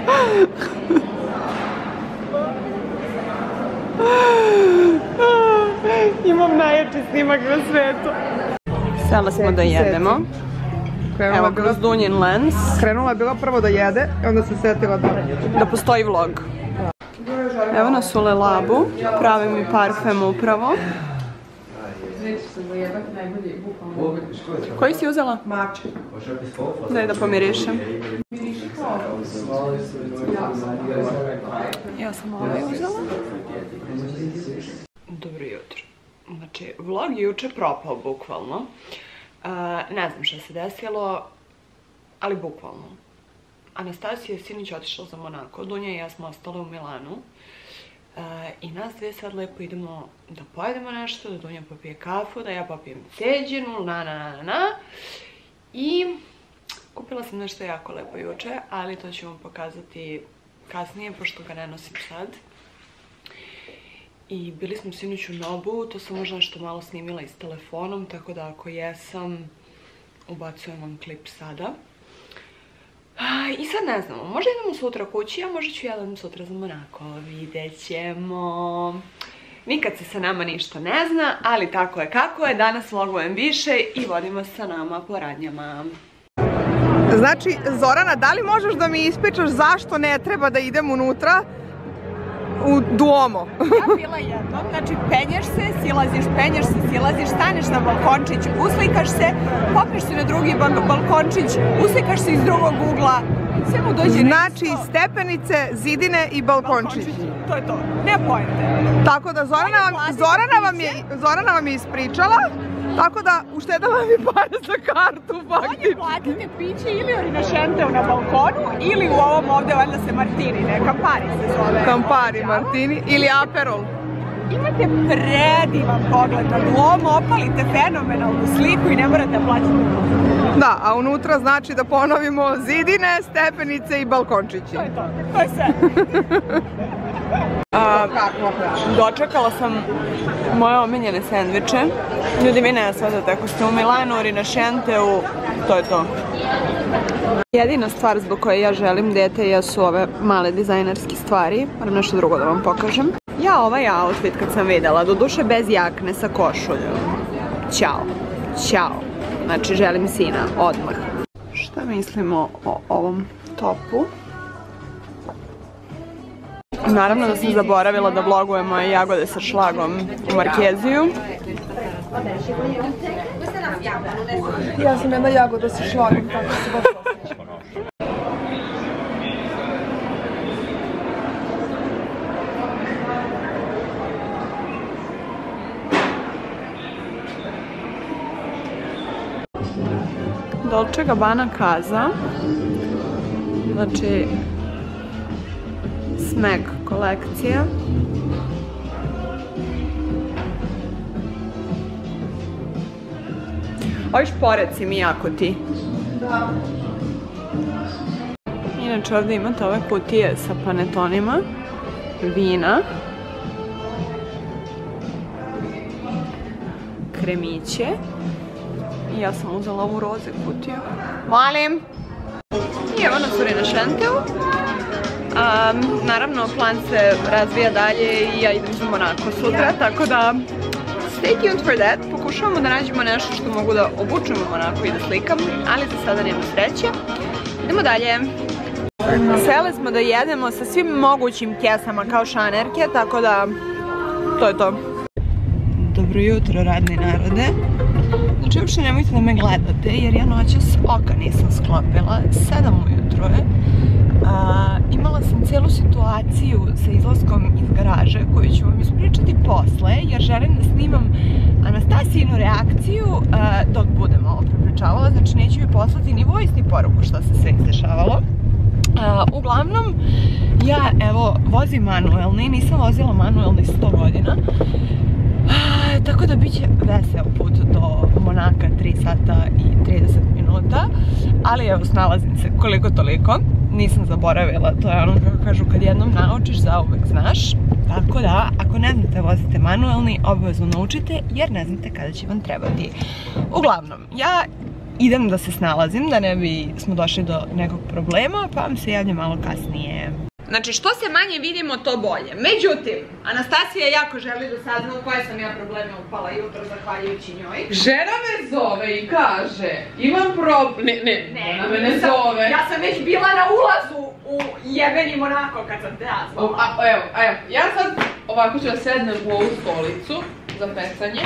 Imam najjači snimak na svetu. Sela smo da jedemo. Evo kroz Dunjin lens. Krenula je bila prvo da jede i onda se setila da postoji vlog. Evo nas u Lelabu. Pravi mi parfem upravo. Koji si uzela? mače. Daj da pomirišem. Ja sam ovaj uzela. Dobro jutro. Znači, vlog je juče propao, bukvalno. Ne znam šta se desilo, ali bukvalno. Anastasija je sinoć otišla za Monako. Dunja i ja smo ostale u Milanu. I nas dve sad lepo idemo da pojedemo nešto, da Dunja popije kafu, da ja popijem ceđinu, I kupila sam nešto jako lepo juče, ali to ću vam pokazati kasnije, pošto ga ne nosim sad. I bili smo sinoć u Nobu, to sam možda nešto malo snimila i s telefonom, tako da ako jesam, ubacujem vam klip sada. I sad ne znamo, možda idemo sutra kući, a možda ću ja da idem sutra za Monako, vidjet ćemo. Nikad se sa nama ništa ne zna, ali tako je kako je, danas vlogujem više i vodimo sa nama po radnjama. Znači, Zorana, da li možeš da mi ispričaš zašto ne treba da idem unutra u Duomo? Ja bila jednom, znači penješ se, silaziš, staneš na balkončić, uslikaš se, popneš se na drugi balkončić, uslikaš se iz drugog ugla, sve mu dođe na Znači, stepenice, zidine i balkončići. To je to, ne pojete. Tako da Zorana vam je ispričala, tako da uštedala mi pare za kartu, faktički. Bolje platite piće ili orinašenteu na balkonu, ili u ovom ovde, valjda se Martini, ne, Campari se zove. Campari, Martini ili Aperol. Imate predivan pogled na Duomo, opalite fenomenalnu sliku i ne morate plaćati. Da, a unutra znači da ponovimo zidine, stepenice i balkončići. To je to, to je sve. Dočekala sam moje omiljene sendviče. Ljudi, vi ne shvatate, ako ste u Milanu, Rinascenteu, to je to. Jedina stvar zbog koje ja želim dete jesu ove male dizajnerske stvari. Moram nešto drugo da vam pokažem. Ja ovaj outfit kad sam videla, doduše bez jakne sa košuljom. Ćao. Znači, želim sina, odmah. Šta mislimo o ovom topu? Naravno da sam zaboravila da vlogujem moje jagode sa šlagom u Markeziju. Ja sam jedna jagoda sa šlagom, tako se baš osjećam. Dolce Gabbana Casa. Znači, Smeg kolekcija. Ovi šporeci mi jako ti. Da. Inače ovdje imate ove kutije sa panetonima, vina, kremiće i ja sam uzela ovu roze kutiju. Molim! I evo nas u Rinascenteu. Naravno, plan se razvija dalje i ja idem za Monako sutra, tako da stay tuned for that. Pokušavamo da nađemo nešto što mogu da obučem u Monaku i da slikam, ali za sada nema sreće. Idemo dalje. Sele smo da jedemo sa svim mogućim kesama kao šanerke, tako da to je to. Dobro jutro, radni narode. Znači, uopšte nemojte da me gledate, jer ja noćas oka nisam sklopila. 7 ujutro je. Imala sam cijelu situaciju sa izlaskom iz garaže koju ću vam ispričati posle, jer želim da snimam Anastasijinu reakciju dok budem ovo prepričavala, znači neću joj poslati ni voice ni poruku šta se sve izdešavalo. Uglavnom, ja evo vozim manuelni, nisam vozila manuelni 100 godina, tako da bit će veseo put do Monaka, 3 sata i 30 minuta, ali evo snalazim se koliko toliko, nisam zaboravila, to je ono kako kažu kad jednom naučiš zauvek znaš, tako da ako ne znate vozite manuelni, obavezno naučite jer ne znate kada će vam trebati. Uglavnom, ja idem da se snalazim, da ne bi smo došli do nekog problema, pa vam se javljam malo kasnije. Znači, što se manje vidimo, to bolje. Međutim, Anastasija jako želi da sazna u koje sam ja probleme upala jutro zahvaljujući njoj. Žena me zove i kaže, imam problem... Ne, ona me ne zove. Ja sam već bila na ulazu u jebeni Monako kad sam te nazvala. Evo, ja sad ovako ću da sednem u ovu stolicu za pecanje.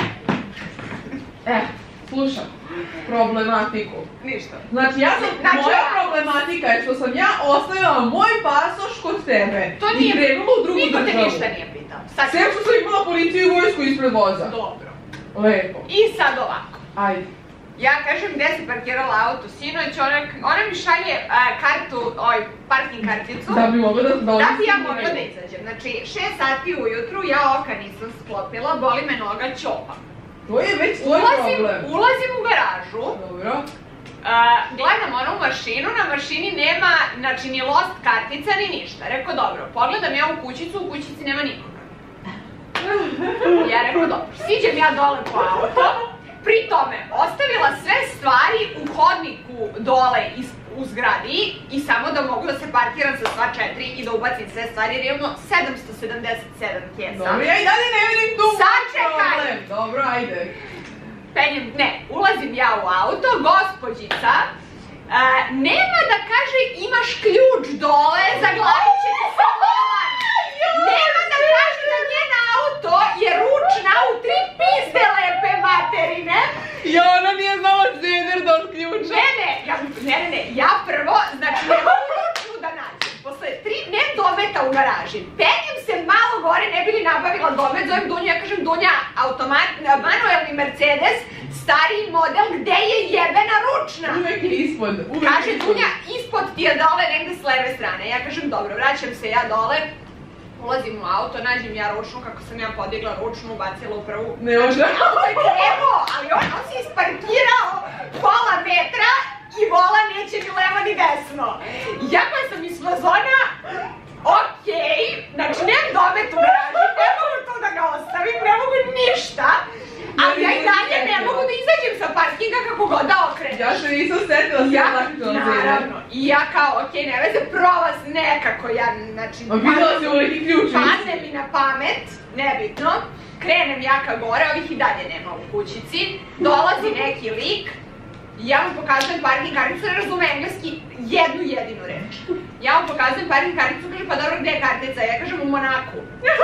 Slušam, problematiku. Ništa. Znači, moja problematika je što sam ja ostavila moj pasoš kod tebe i krenula u drugu državu. Niko te ništa nije pitao. Sve što sam imala policiju i vojsku ispred voza. Dobro. Lepo. I sad ovako. Ajde. Ja kažem gde si parkirala auto sinoć, ona mi šalje kartu, parking karticu. Da bi mogla da bi ja mogla da izađem. Znači, 6 sati ujutru, ja oka nisam sklopila, boli me noga, ćopam. To je već tvoj problem. Ulazim u garažu. Dobro. Gledam onu mašinu, na mašini nema, znači, ni lost kartica, ni ništa. Rekao, dobro, pogledam ja u kućicu, u kućici nema nikoga. Ja rekao, dobro, siđem ja dole po auto. Pri tome, ostavila sve stvari u hodniku dole u zgradi i samo da mogu da se parkiram sa sva 4 i da ubacim sve stvari jer imamo 777 kesa. Dobro, ja i dalje ne vidim tu problem. Dobro, ajde. Ulazim ja u auto, gospođica nema da kaže imaš ključ dole, zaglavit će te se volan. Nema da kaže da njen auto je ručna u 3 pizde lepe materine. I ona nije znala zeder da od ključa. Ne, ja prvo, znači ne mogu ručnu da nađem. Posle 3 ne dometa u garaži. Penjem se malo gore, ne bi li nabavila domet, zovem Dunju, ja kažem Dunja, manuelni Mercedes, stariji model, gde je jebena ručna? Uvek je ispod. Kaže Dunja, ispod ti je dole negde s leve strane. Ja kažem dobro, vraćam se ja dole. Ulazim u auto, nađem ja ručnu, kako sam ja podigla ručnu, bacila u prvu. Ne možda. Auto je krenuo, ali on se isparkirao pola metra i vola neće ni levo ni desno. Ja koja sam iz fazona, okej, znači nemam domet u garaži, ne mogu tu da ga ostavim, ne mogu ništa. Ali ja i dalje ne mogu da izađem sa parkinga kako god da okrenem. Ja što nisam setila se lakšno zede. Naravno. I ja kao, okej, ne veze, prolaz nekako, ja, znači... Videla si u neki ključ. Padne mi na pamet, nebitno. Krenem ja ka gore, ovih i dalje nema u kućici. Dolazi neki lik. Ja mu pokazujem parking karticu, ne razume engleski jednu jedinu reč. Ja mu pokazujem parking karticu, kaže, pa dobro, gde je kartica? Ja kažem, u Monaku.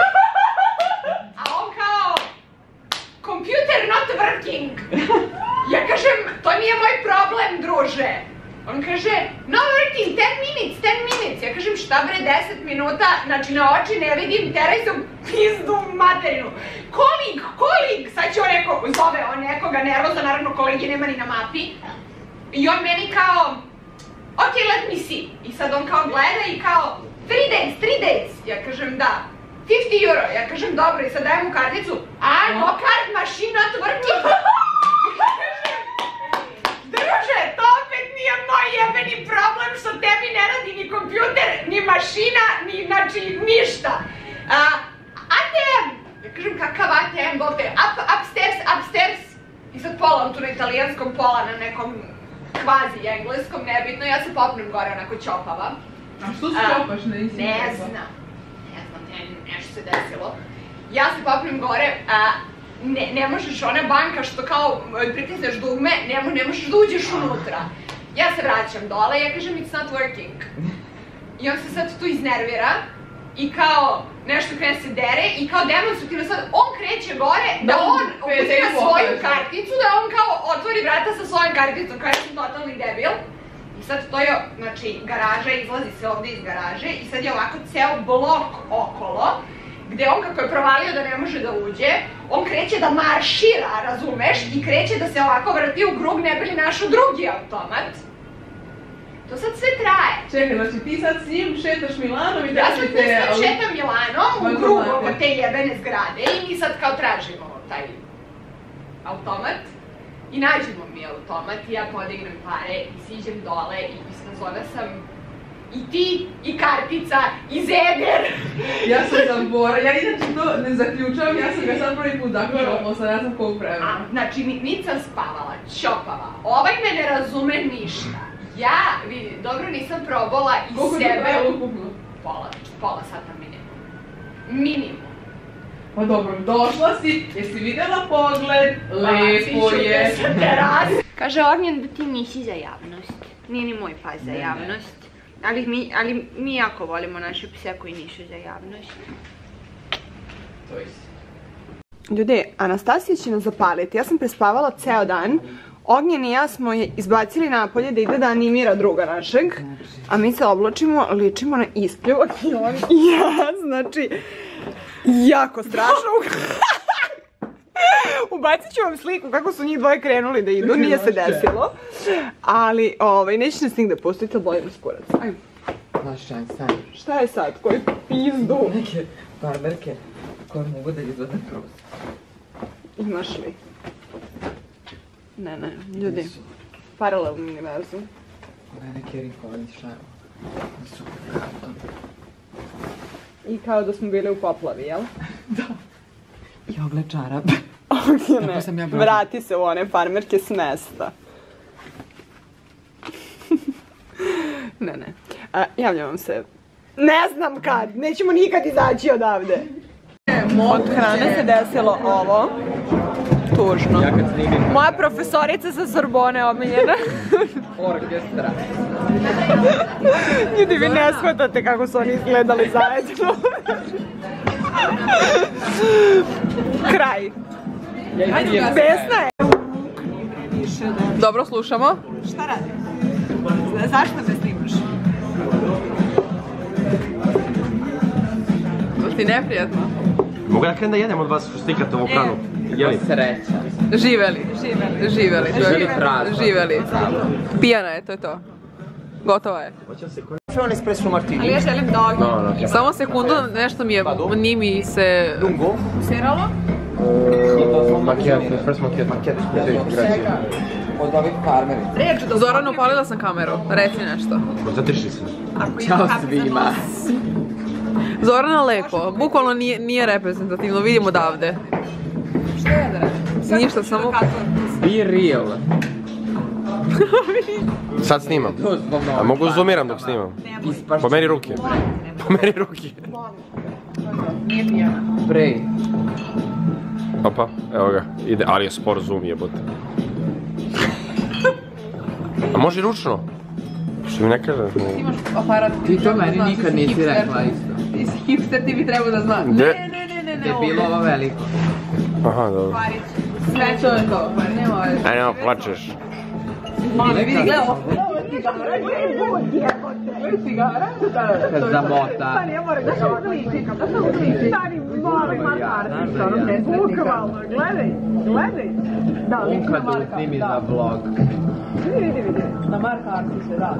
A on kao... Computer not working. Ja kažem, to nije moj problem, druže. On kaže, no working, 10 minutes. Ja kažem, šta bre, 10 minuta, znači na oči ne vidim, teraj se u pizdu materinu. Kolik, sad će on zove on nekoga nervoza, naravno kolegi nema ni na mapi. I on meni kao, ok, let me see. I sad on kao gleda i kao, 3 days. Ja kažem, da. 50 euro, ja kažem dobro i sad dajem mu karticu, no card machine not working. Druže, to opet nije moj jebeni problem što tebi ne radi ni kompjuter, ni mašina, ni znači ništa. ATM, ja kažem kakav ATM, bote, upstairs. I sad pola on tu na italijanskom, pola na nekom kvazi engleskom, nebitno, ja se popnem gore onako ćopava. A što se ćopaš, ne znam. Nešto se desilo. Ja se popnem gore, ne možeš, ona banka što kao pritisneš dugme, ne možeš da uđeš unutra. Ja se vraćam dole, ja kažem it's not working. I on se sad tu iznervira i kao nešto krene se dere i kao demonstrativno sad on kreće gore da on uzima svoju karticu, da on kao otvori vrata sa svojom karticom, kao ja sam totalni debil. I sad to je, znači, garaža, izlazi se ovde iz garaže i sad je ovako ceo blok okolo, gde on kako je provalio da ne može da uđe, on kreće da maršira, razumeš, i kreće da se ovako vrti u krug ne bi li našao drugi automat. To sad sve traje. Čekaj, znači ti sad s njim šetaš Milanom i ja sad s njim šetam Milanom u krug oko te jebene zgrade i mi sad kao tražimo taj automat. I nađemo mi automat i ja podignem pare i siđem dole i iz fazona sam I ti, i kartica, i zeder. Ja sam zaboravila, ja inače to ne zaključavam, ja sam ga sad prvi put zaključala, sad ja sam koliko vremena. Znači, nit sam spavala, ćopava, ovaj me ne razume ništa. Ja, vidi, dobro nisam probala i koliko sebe... Koliko je ukupno? Pola sata minimum. Minimum. Pa dobro, došla si, jesi vidjela pogled, lepo je. Kaže Ognjen da ti nisi za javnost. Nije ni moj pas za javnost. Ali mi jako volimo naše pse koji nisu za javnost. To je isti. Ljudi, Anastasija će nas zapaliti. Ja sam prespavala ceo dan. Ognjen i ja smo je izbacili napolje da ide da animira druga našeg. A mi se oblačimo, ličimo na ispljuvak i on i ja, znači... Jako strašno. Ubacit ću vam sliku kako su njih dvoje krenuli da idu, nije se desilo. Ali, neće nas nigde pustiti, ali bojim skurac. Ajmo. Znaš šta je sad? Šta je sad? Koji pizdu? Neke barberke koje mogu da izvode prostor. Imaš li? Ne, ljudi. Paralelni univerzum. Ne, neki rinkovani šajmo. Super, karton. I kao da smo bili u poplavi, jel? Da. I ogle čarap. Ognjene, vrati se u one farmerke s mesta. Ne. Javljam vam se. Ne znam kad, nećemo nikad izaći odavde. Od hrane se desilo ovo. Tužno. Moja profesorica sa Sorbone omiljena. Orkestra. Ljudi, vi ne shvatate kako su oni izgledali zajedno. Kraj. Besna je. Dobro, slušamo. Šta radi? Zašto me snimaš? Ti neprijatno. Mogu da krenem da jedem od vas što stikate ovu hranu? Jeli? Sreća. Živeli. Pijana je, to je to. Gotova je. Feo un espresso martini. Ali ja želim dog. No. Samo sekundu, nešto mi je, nimi se... Lungo? Usiralo? Macchiato, espresso macchiato. Grazie. Od ovih farmeri. Zorana, upalila sam kameru, reci nešto. Koncentriši se. Ćao svima. Zorana lepo, bukvalno nije reprezentativno, vidimo odavde. Šta je da radim? Ništa, samo... Be real. Sad snimam. A mogu zoomiram dok snimam? Pomeri ruke. Pomeri ruke. Nije pijana. Prej. Opa, evo ga. Ide, ali je spor zoom jebote. A može i ručno? Što mi ne kaže? Imaš aparat... Ti to meni nikad nisi rekla isto. Ti si hipster, ti bi trebao da znaš. Ne. Debilo ovo veliko. Aha, dobro. Sve to je to, nema ovaj... Aj, nema, plačeš. Vidi, gledaj ovo. Cigara? Kad zamota. Stani, ja moram da se odličim. Stani, molim, Markartica, ono nesretnika. Gledaj. Da, On kad snimi za vlog. Vidi. Na Markartice, da.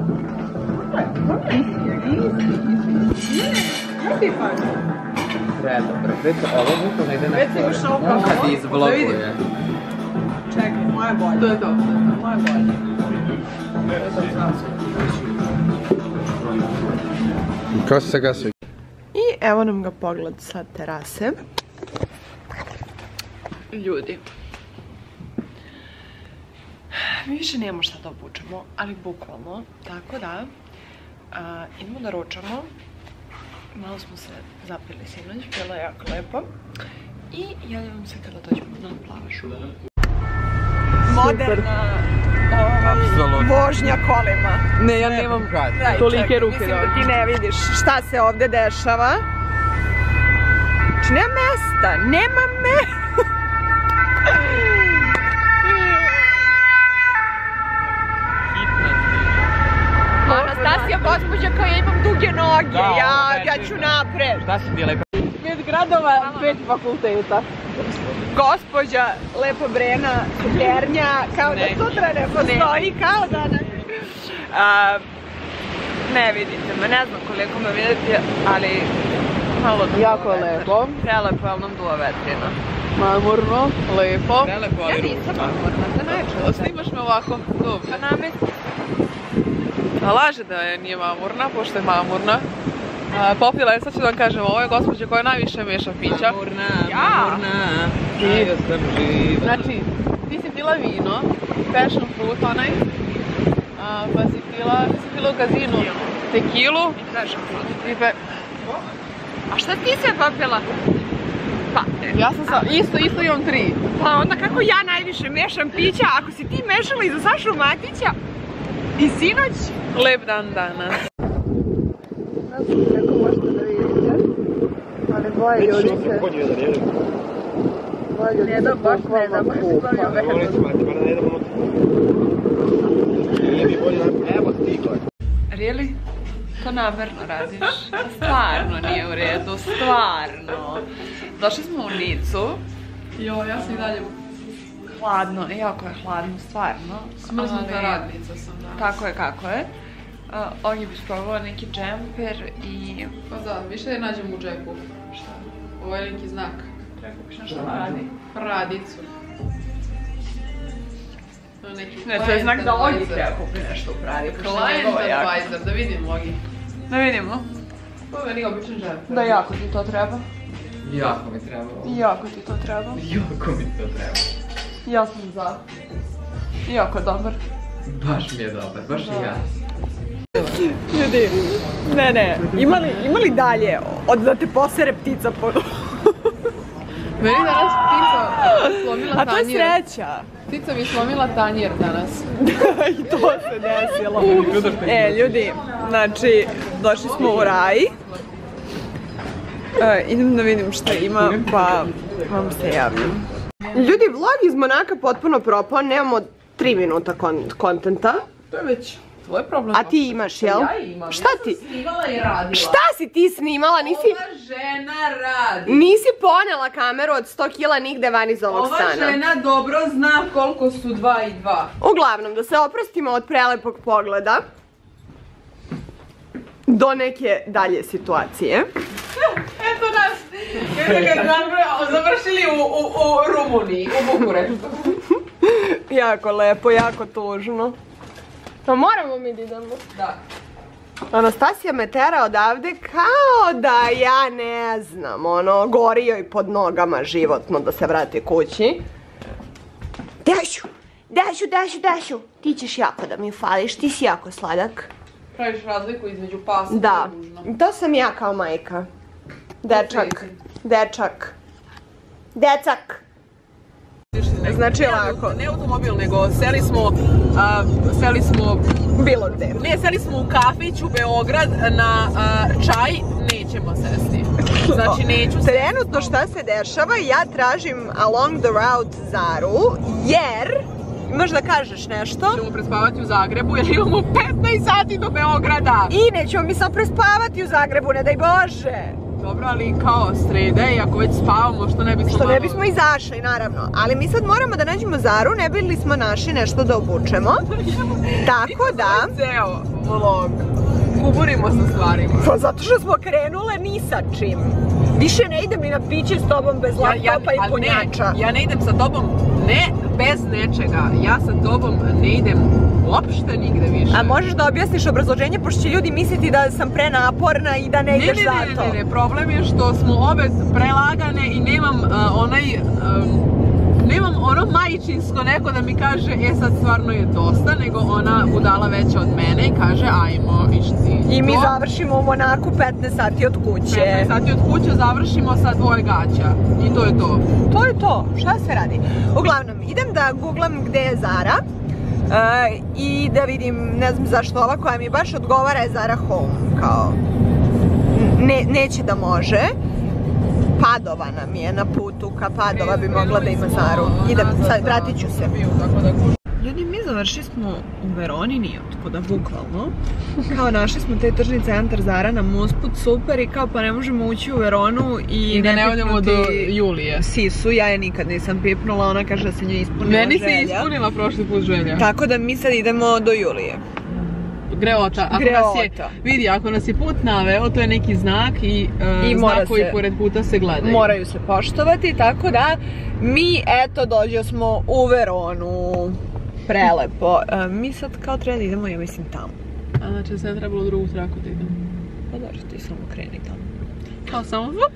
Isti pa. Predobro. Već ovo bukno ne ide na Već imaš ovo kao on kad izvloguje. Čekaj, moja bolja. To je to. Moja bolja. Kako se gasi? I evo nam ga pogled sa terase. Ljudi. Mi više nemamo šta da obučemo, ali bukvalno. Tako da, idemo da ručamo. Malo smo se zapili sinoć, bilo je jako lepo. I javljam se kada dođemo na plažu. Moderna vožnja kolima. Ne, ja nemam tolike ruke. Mislim da ti ne vidiš šta se ovdje dešava. Znači nema mesta, nema mesta. Anastasija gospođa kao ja imam duge noge, ja ću napred. Šta si ti lepo? 5 gradova, 5 fakulteta. Gospođa lepo brena, sukljernja, kao da sutra ne postoji, kao da ne. Ne vidite me, ne znam koliko me vidite, ali malo duva Jako lepo. Prelepo, ali nam duva vetrina. Marmurno, lepo. Prelepo, Ja ali nisam marmurna, to najčešće. Snimaš me ovako, dobro. Namest. Laže da je nije mamurna, pošto je mamurna. Popila je, sad ću da vam kažem, ovo je gospođa koja najviše meša pića. Mamurna. Znači, ti si pila vino, passion fruit onaj, pa si pila u kazinu tekilu. Passion fruit. A šta ti se popila? Pa, ja sam sa, isto imam 3. Pa onda kako ja najviše mešam pića, ako si ti mešala i za Sašu Matića i sinoć? Lep dan danas. Ne znam kako možete da vidite, ali dvoje ljudi se... Ne da, baš ne da, baš se bavio vehanom. Really? To namerno radiš? Stvarno nije u redu, stvarno. Došli smo u Nicu. Jo, ja sam i dalje hladno, jako je hladno, stvarno. Smrznuta radnica sam, da. Tako je, kako je. Ovdje bih probala neki džemper i... Pa da, više je nađem u džepu. Šta? Ovo je neki znak. Treba kupiš nešto radi. Radicu. Ne, to je znak da Ogi treba kupi nešto u Pradi. Client advisor, da vidim Ogi. Da vidimo. To je meni običan džemper. Da, jako ti to treba. Jako mi treba. Jako ti to treba. Jako mi to treba. Ja sam za. Jako dobar. Baš mi je dobar, baš i ja. Ljudi, ne, ima li dalje od da te posere ptica po... Meni danas ptica slomila tanjir. A to je sreća. Ptica mi slomila tanjir danas. I to se desilo. Ljudi, znači, došli smo u raj. Idem da vidim šta ima, pa vam se javljam. Ljudi, vlog iz Monaka potpuno propao, nemamo 3 minuta kontenta. To je već tvoj problem. A ti imaš, jel? Ja imam. Šta ti? Ja sam snimala i radila. Šta si ti snimala? Nisi... Ova žena radi. Nisi ponela kameru od 100 kila nigde van iz ovog stana. Ova žena dobro zna koliko su 2 i 2. Uglavnom, da se oprostimo od prelepog pogleda do neke dalje situacije. Eto nas, završili u Rumuniji, u Bukureštu. Jako lepo, jako tužno. Pa moramo mi da idemo. Da. Anastasija me tera odavde kao da ja ne znam, ono, gori joj pod nogama životno da se vrati kući. Dašu, ti ćeš jako da mi fališ, ti si jako sladak. Praviš razliku između pasa i da, ružno. to sam ja kao majka. Dečak. Znači ovako. Ne automobil, nego seli smo bilo gde. Ne, seli smo u kafić u Beograd na čaj, nećemo sesti. Znači neću sesti. Trenutno šta se dešava, ja tražim along the route Zaru, jer... Imaš da kažeš nešto? Ćemo prespavati u Zagrebu jer imamo 15 sati do Beograda. I nećemo mi sad prespavati u Zagrebu, ne daj Bože. Dobro, ali kao sreda i ako već spavamo, što ne bismo ne bismo izašli, naravno. Ali mi sad moramo da nađemo Zaru, ne bi li smo našli nešto da obučemo. Tako da... Ceo vlog. Kuburimo sa stvarima. Pa zato što smo krenule ni sa čim. Više ne idem ni na piće s tobom bez laptopa i punjača. Ja ne idem sa tobom, ne bez nečega. Ja sa tobom ne idem uopšte nigde više. A možeš da objasniš obrazloženje, pošto će ljudi misliti da sam prenaporna i da ne ideš zato. Ne, problem je što smo obe prelagane i nemam nemam ono majčinsko neko da mi kaže sad stvarno je dosta, nego ona budala veća od mene i kaže ajmo išti. I mi završimo u Monaku 15 sati od kuće. 15 sati od kuće završimo sa 2 gaća i to je to. To je to, šta se radi? Uglavnom, idem da googlam gde je Zara i da vidim, ne znam zašto ova koja mi baš odgovara je Zara Home, kao neće da može. Padova nam je na putu, ka Padova bi mogla da ima Zaru. Idem, sad vratit ću se. Ljudi, mi završili smo u Veroni, nije otkuda, bukvalno. Kao našli smo te tržni centar Zara na usput, super, i kao pa ne možemo ući u Veronu i da ne odemo do Julije. Sisu, ja je nikad nisam pipnula, ona kaže da se njoj ispunila želja. Meni se ispunila prošli put želja. Tako da mi sad idemo do Julije. Greota. Vidi, ako nas je put naveo, to je neki znak i znak koji pored puta se gledaju. Moraju se poštovati, tako da mi, eto, dođe smo u Veronu. Prelepo. Mi sad kao treba da idemo, ja mislim, tamo. A znači se je trebalo u drugu traku da idem. Pa dobro, ti samo kreni tamo. Kao samo vup.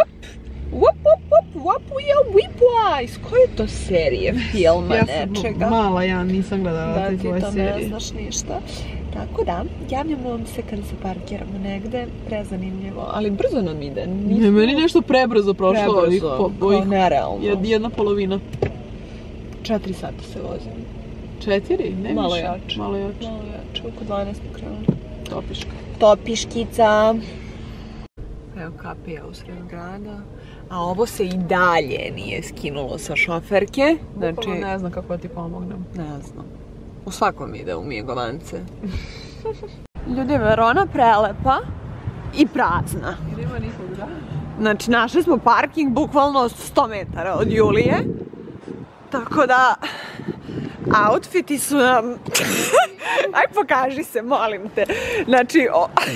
Wipwa! Iz koje to serije, filma, nečega? Mala, ja nisam gledala te tvoje serije. Da, ti to ne znaš ništa. Tako da, javljamo vam se kada se parkiramo negde, prezanimljivo, ali brzo nam ide. Ne, meni nešto prebrzo prošlo. Prebrzo, kao nerealno. Jedna polovina. 4 sata se vozimo. 4? Ne malo više. Jače. Malo jače. Oko 12 krenuli. Topiška. Topiškica. Evo kapija u sred grada. A ovo se i dalje nije skinulo sa šoferke. Znači, ne znam kako ti pomognem. Ne znam. U svakom ide u Mijegovance. Ljudi, Verona prelepa i prazna. Jer ima nikog grada. Znači, našli smo parking bukvalno 100 metara od Julije. Tako da, outfiti su nam... Aj, pokaži se, molim te. Znači,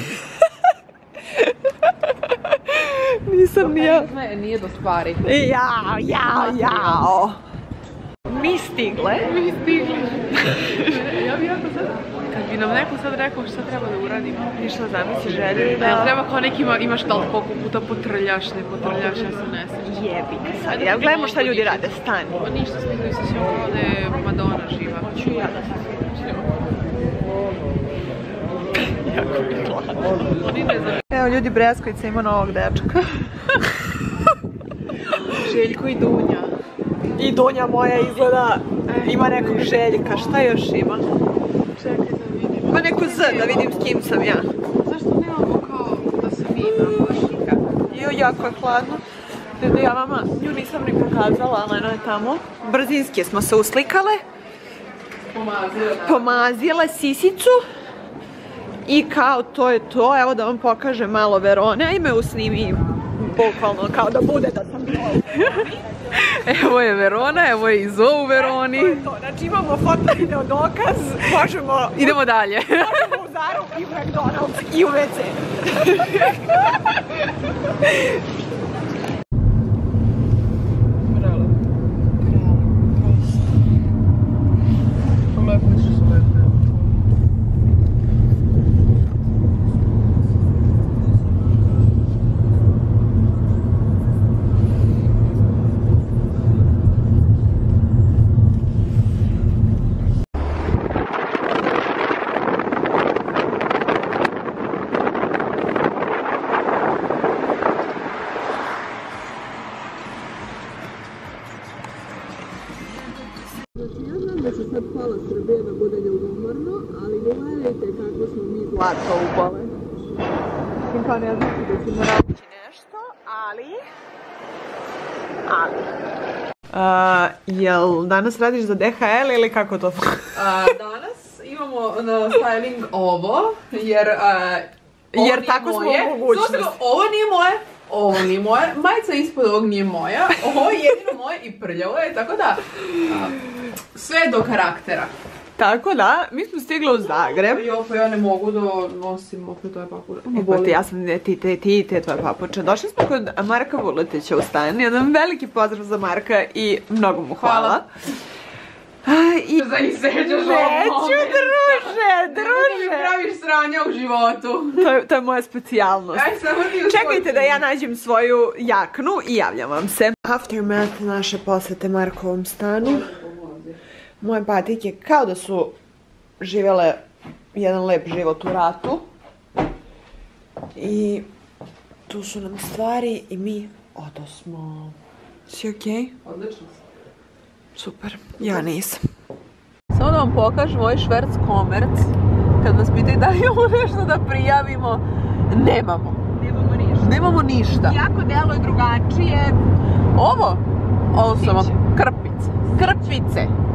nisam nija... Nije do stvari. Jao. Mi stigle. Ja bi jako sad, kad bi nam neko sad rekao šta treba da uradimo. I šta zamisli želju da... Ja treba kao neki imaš da li koliko puta potrljaš, ne potrljaš, ja se ne sjećam. Jebi ga sad, ja gledamo šta ljudi rade, stani. Pa ništa, slikaju se sjom kao da je Madonna živa. Hoću ja da se jako mi je gladno. Evo ljudi, Breskovica ima novog dečka. Željko i Dunja. I Dunja moja izgleda, ima nekog Željka, šta još ima? Čekaj da vidim. Ima neko Z, da vidim s kim sam ja. Zašto nemamo kao da se vidimo? Jo, jako je hladno. Dede, ja vama nju nisam ni pokazala, ali ona je tamo. Brzinski smo se uslikale. Pomazile sisicu. I kao to je to, evo da vam pokažem malo Verone, a ime usnimi bukvalno kao da bude da sam bila u Veroni. Evo je Verona, evo je i Zo u Veroni. To je to, znači imamo fotovideo dokaz, možemo... Idemo dalje. Možemo u Zaru i u McDonald's i u WC. Zlato upale. Kao ne znači da ćemo raditi nešto, ali... Jel danas radiš za DHL ili kako to? Danas imamo na styling ovo, jer tako smo u mogućnosti. Ovo nije moje, majica ispod ovog nije moja, ovo je jedino moje i prljavo je, tako da sve do karaktera. Tako da, mi smo stigli u Zagreb. Pa ja ne mogu da nosim opet ove papuče. Pa ti, ja sam ti te tvoje papuče. Došli smo kod Marka Vuletića u stan. Jedan veliki pozdrav za Marka i mnogo mu hvala. Za ih seđaš neću, druže. Praviš sranja u životu. To je moja specijalnost. Čekajte da ja nađem svoju jaknu i javljam vam se. Aftermath naše posete Markovom stanu. Moje patike kao da su živjele jedan lep život u ratu. I tu su nam stvari i mi odosmo. Si okej? Odlično. Super, ja nisam. Samo da vam pokažem ovaj šverc komerc. Kad nas pitaju da li imamo nešto da prijavimo, nemamo. Nemamo ništa. Jako deluje drugačije. Ovo su vam krpice.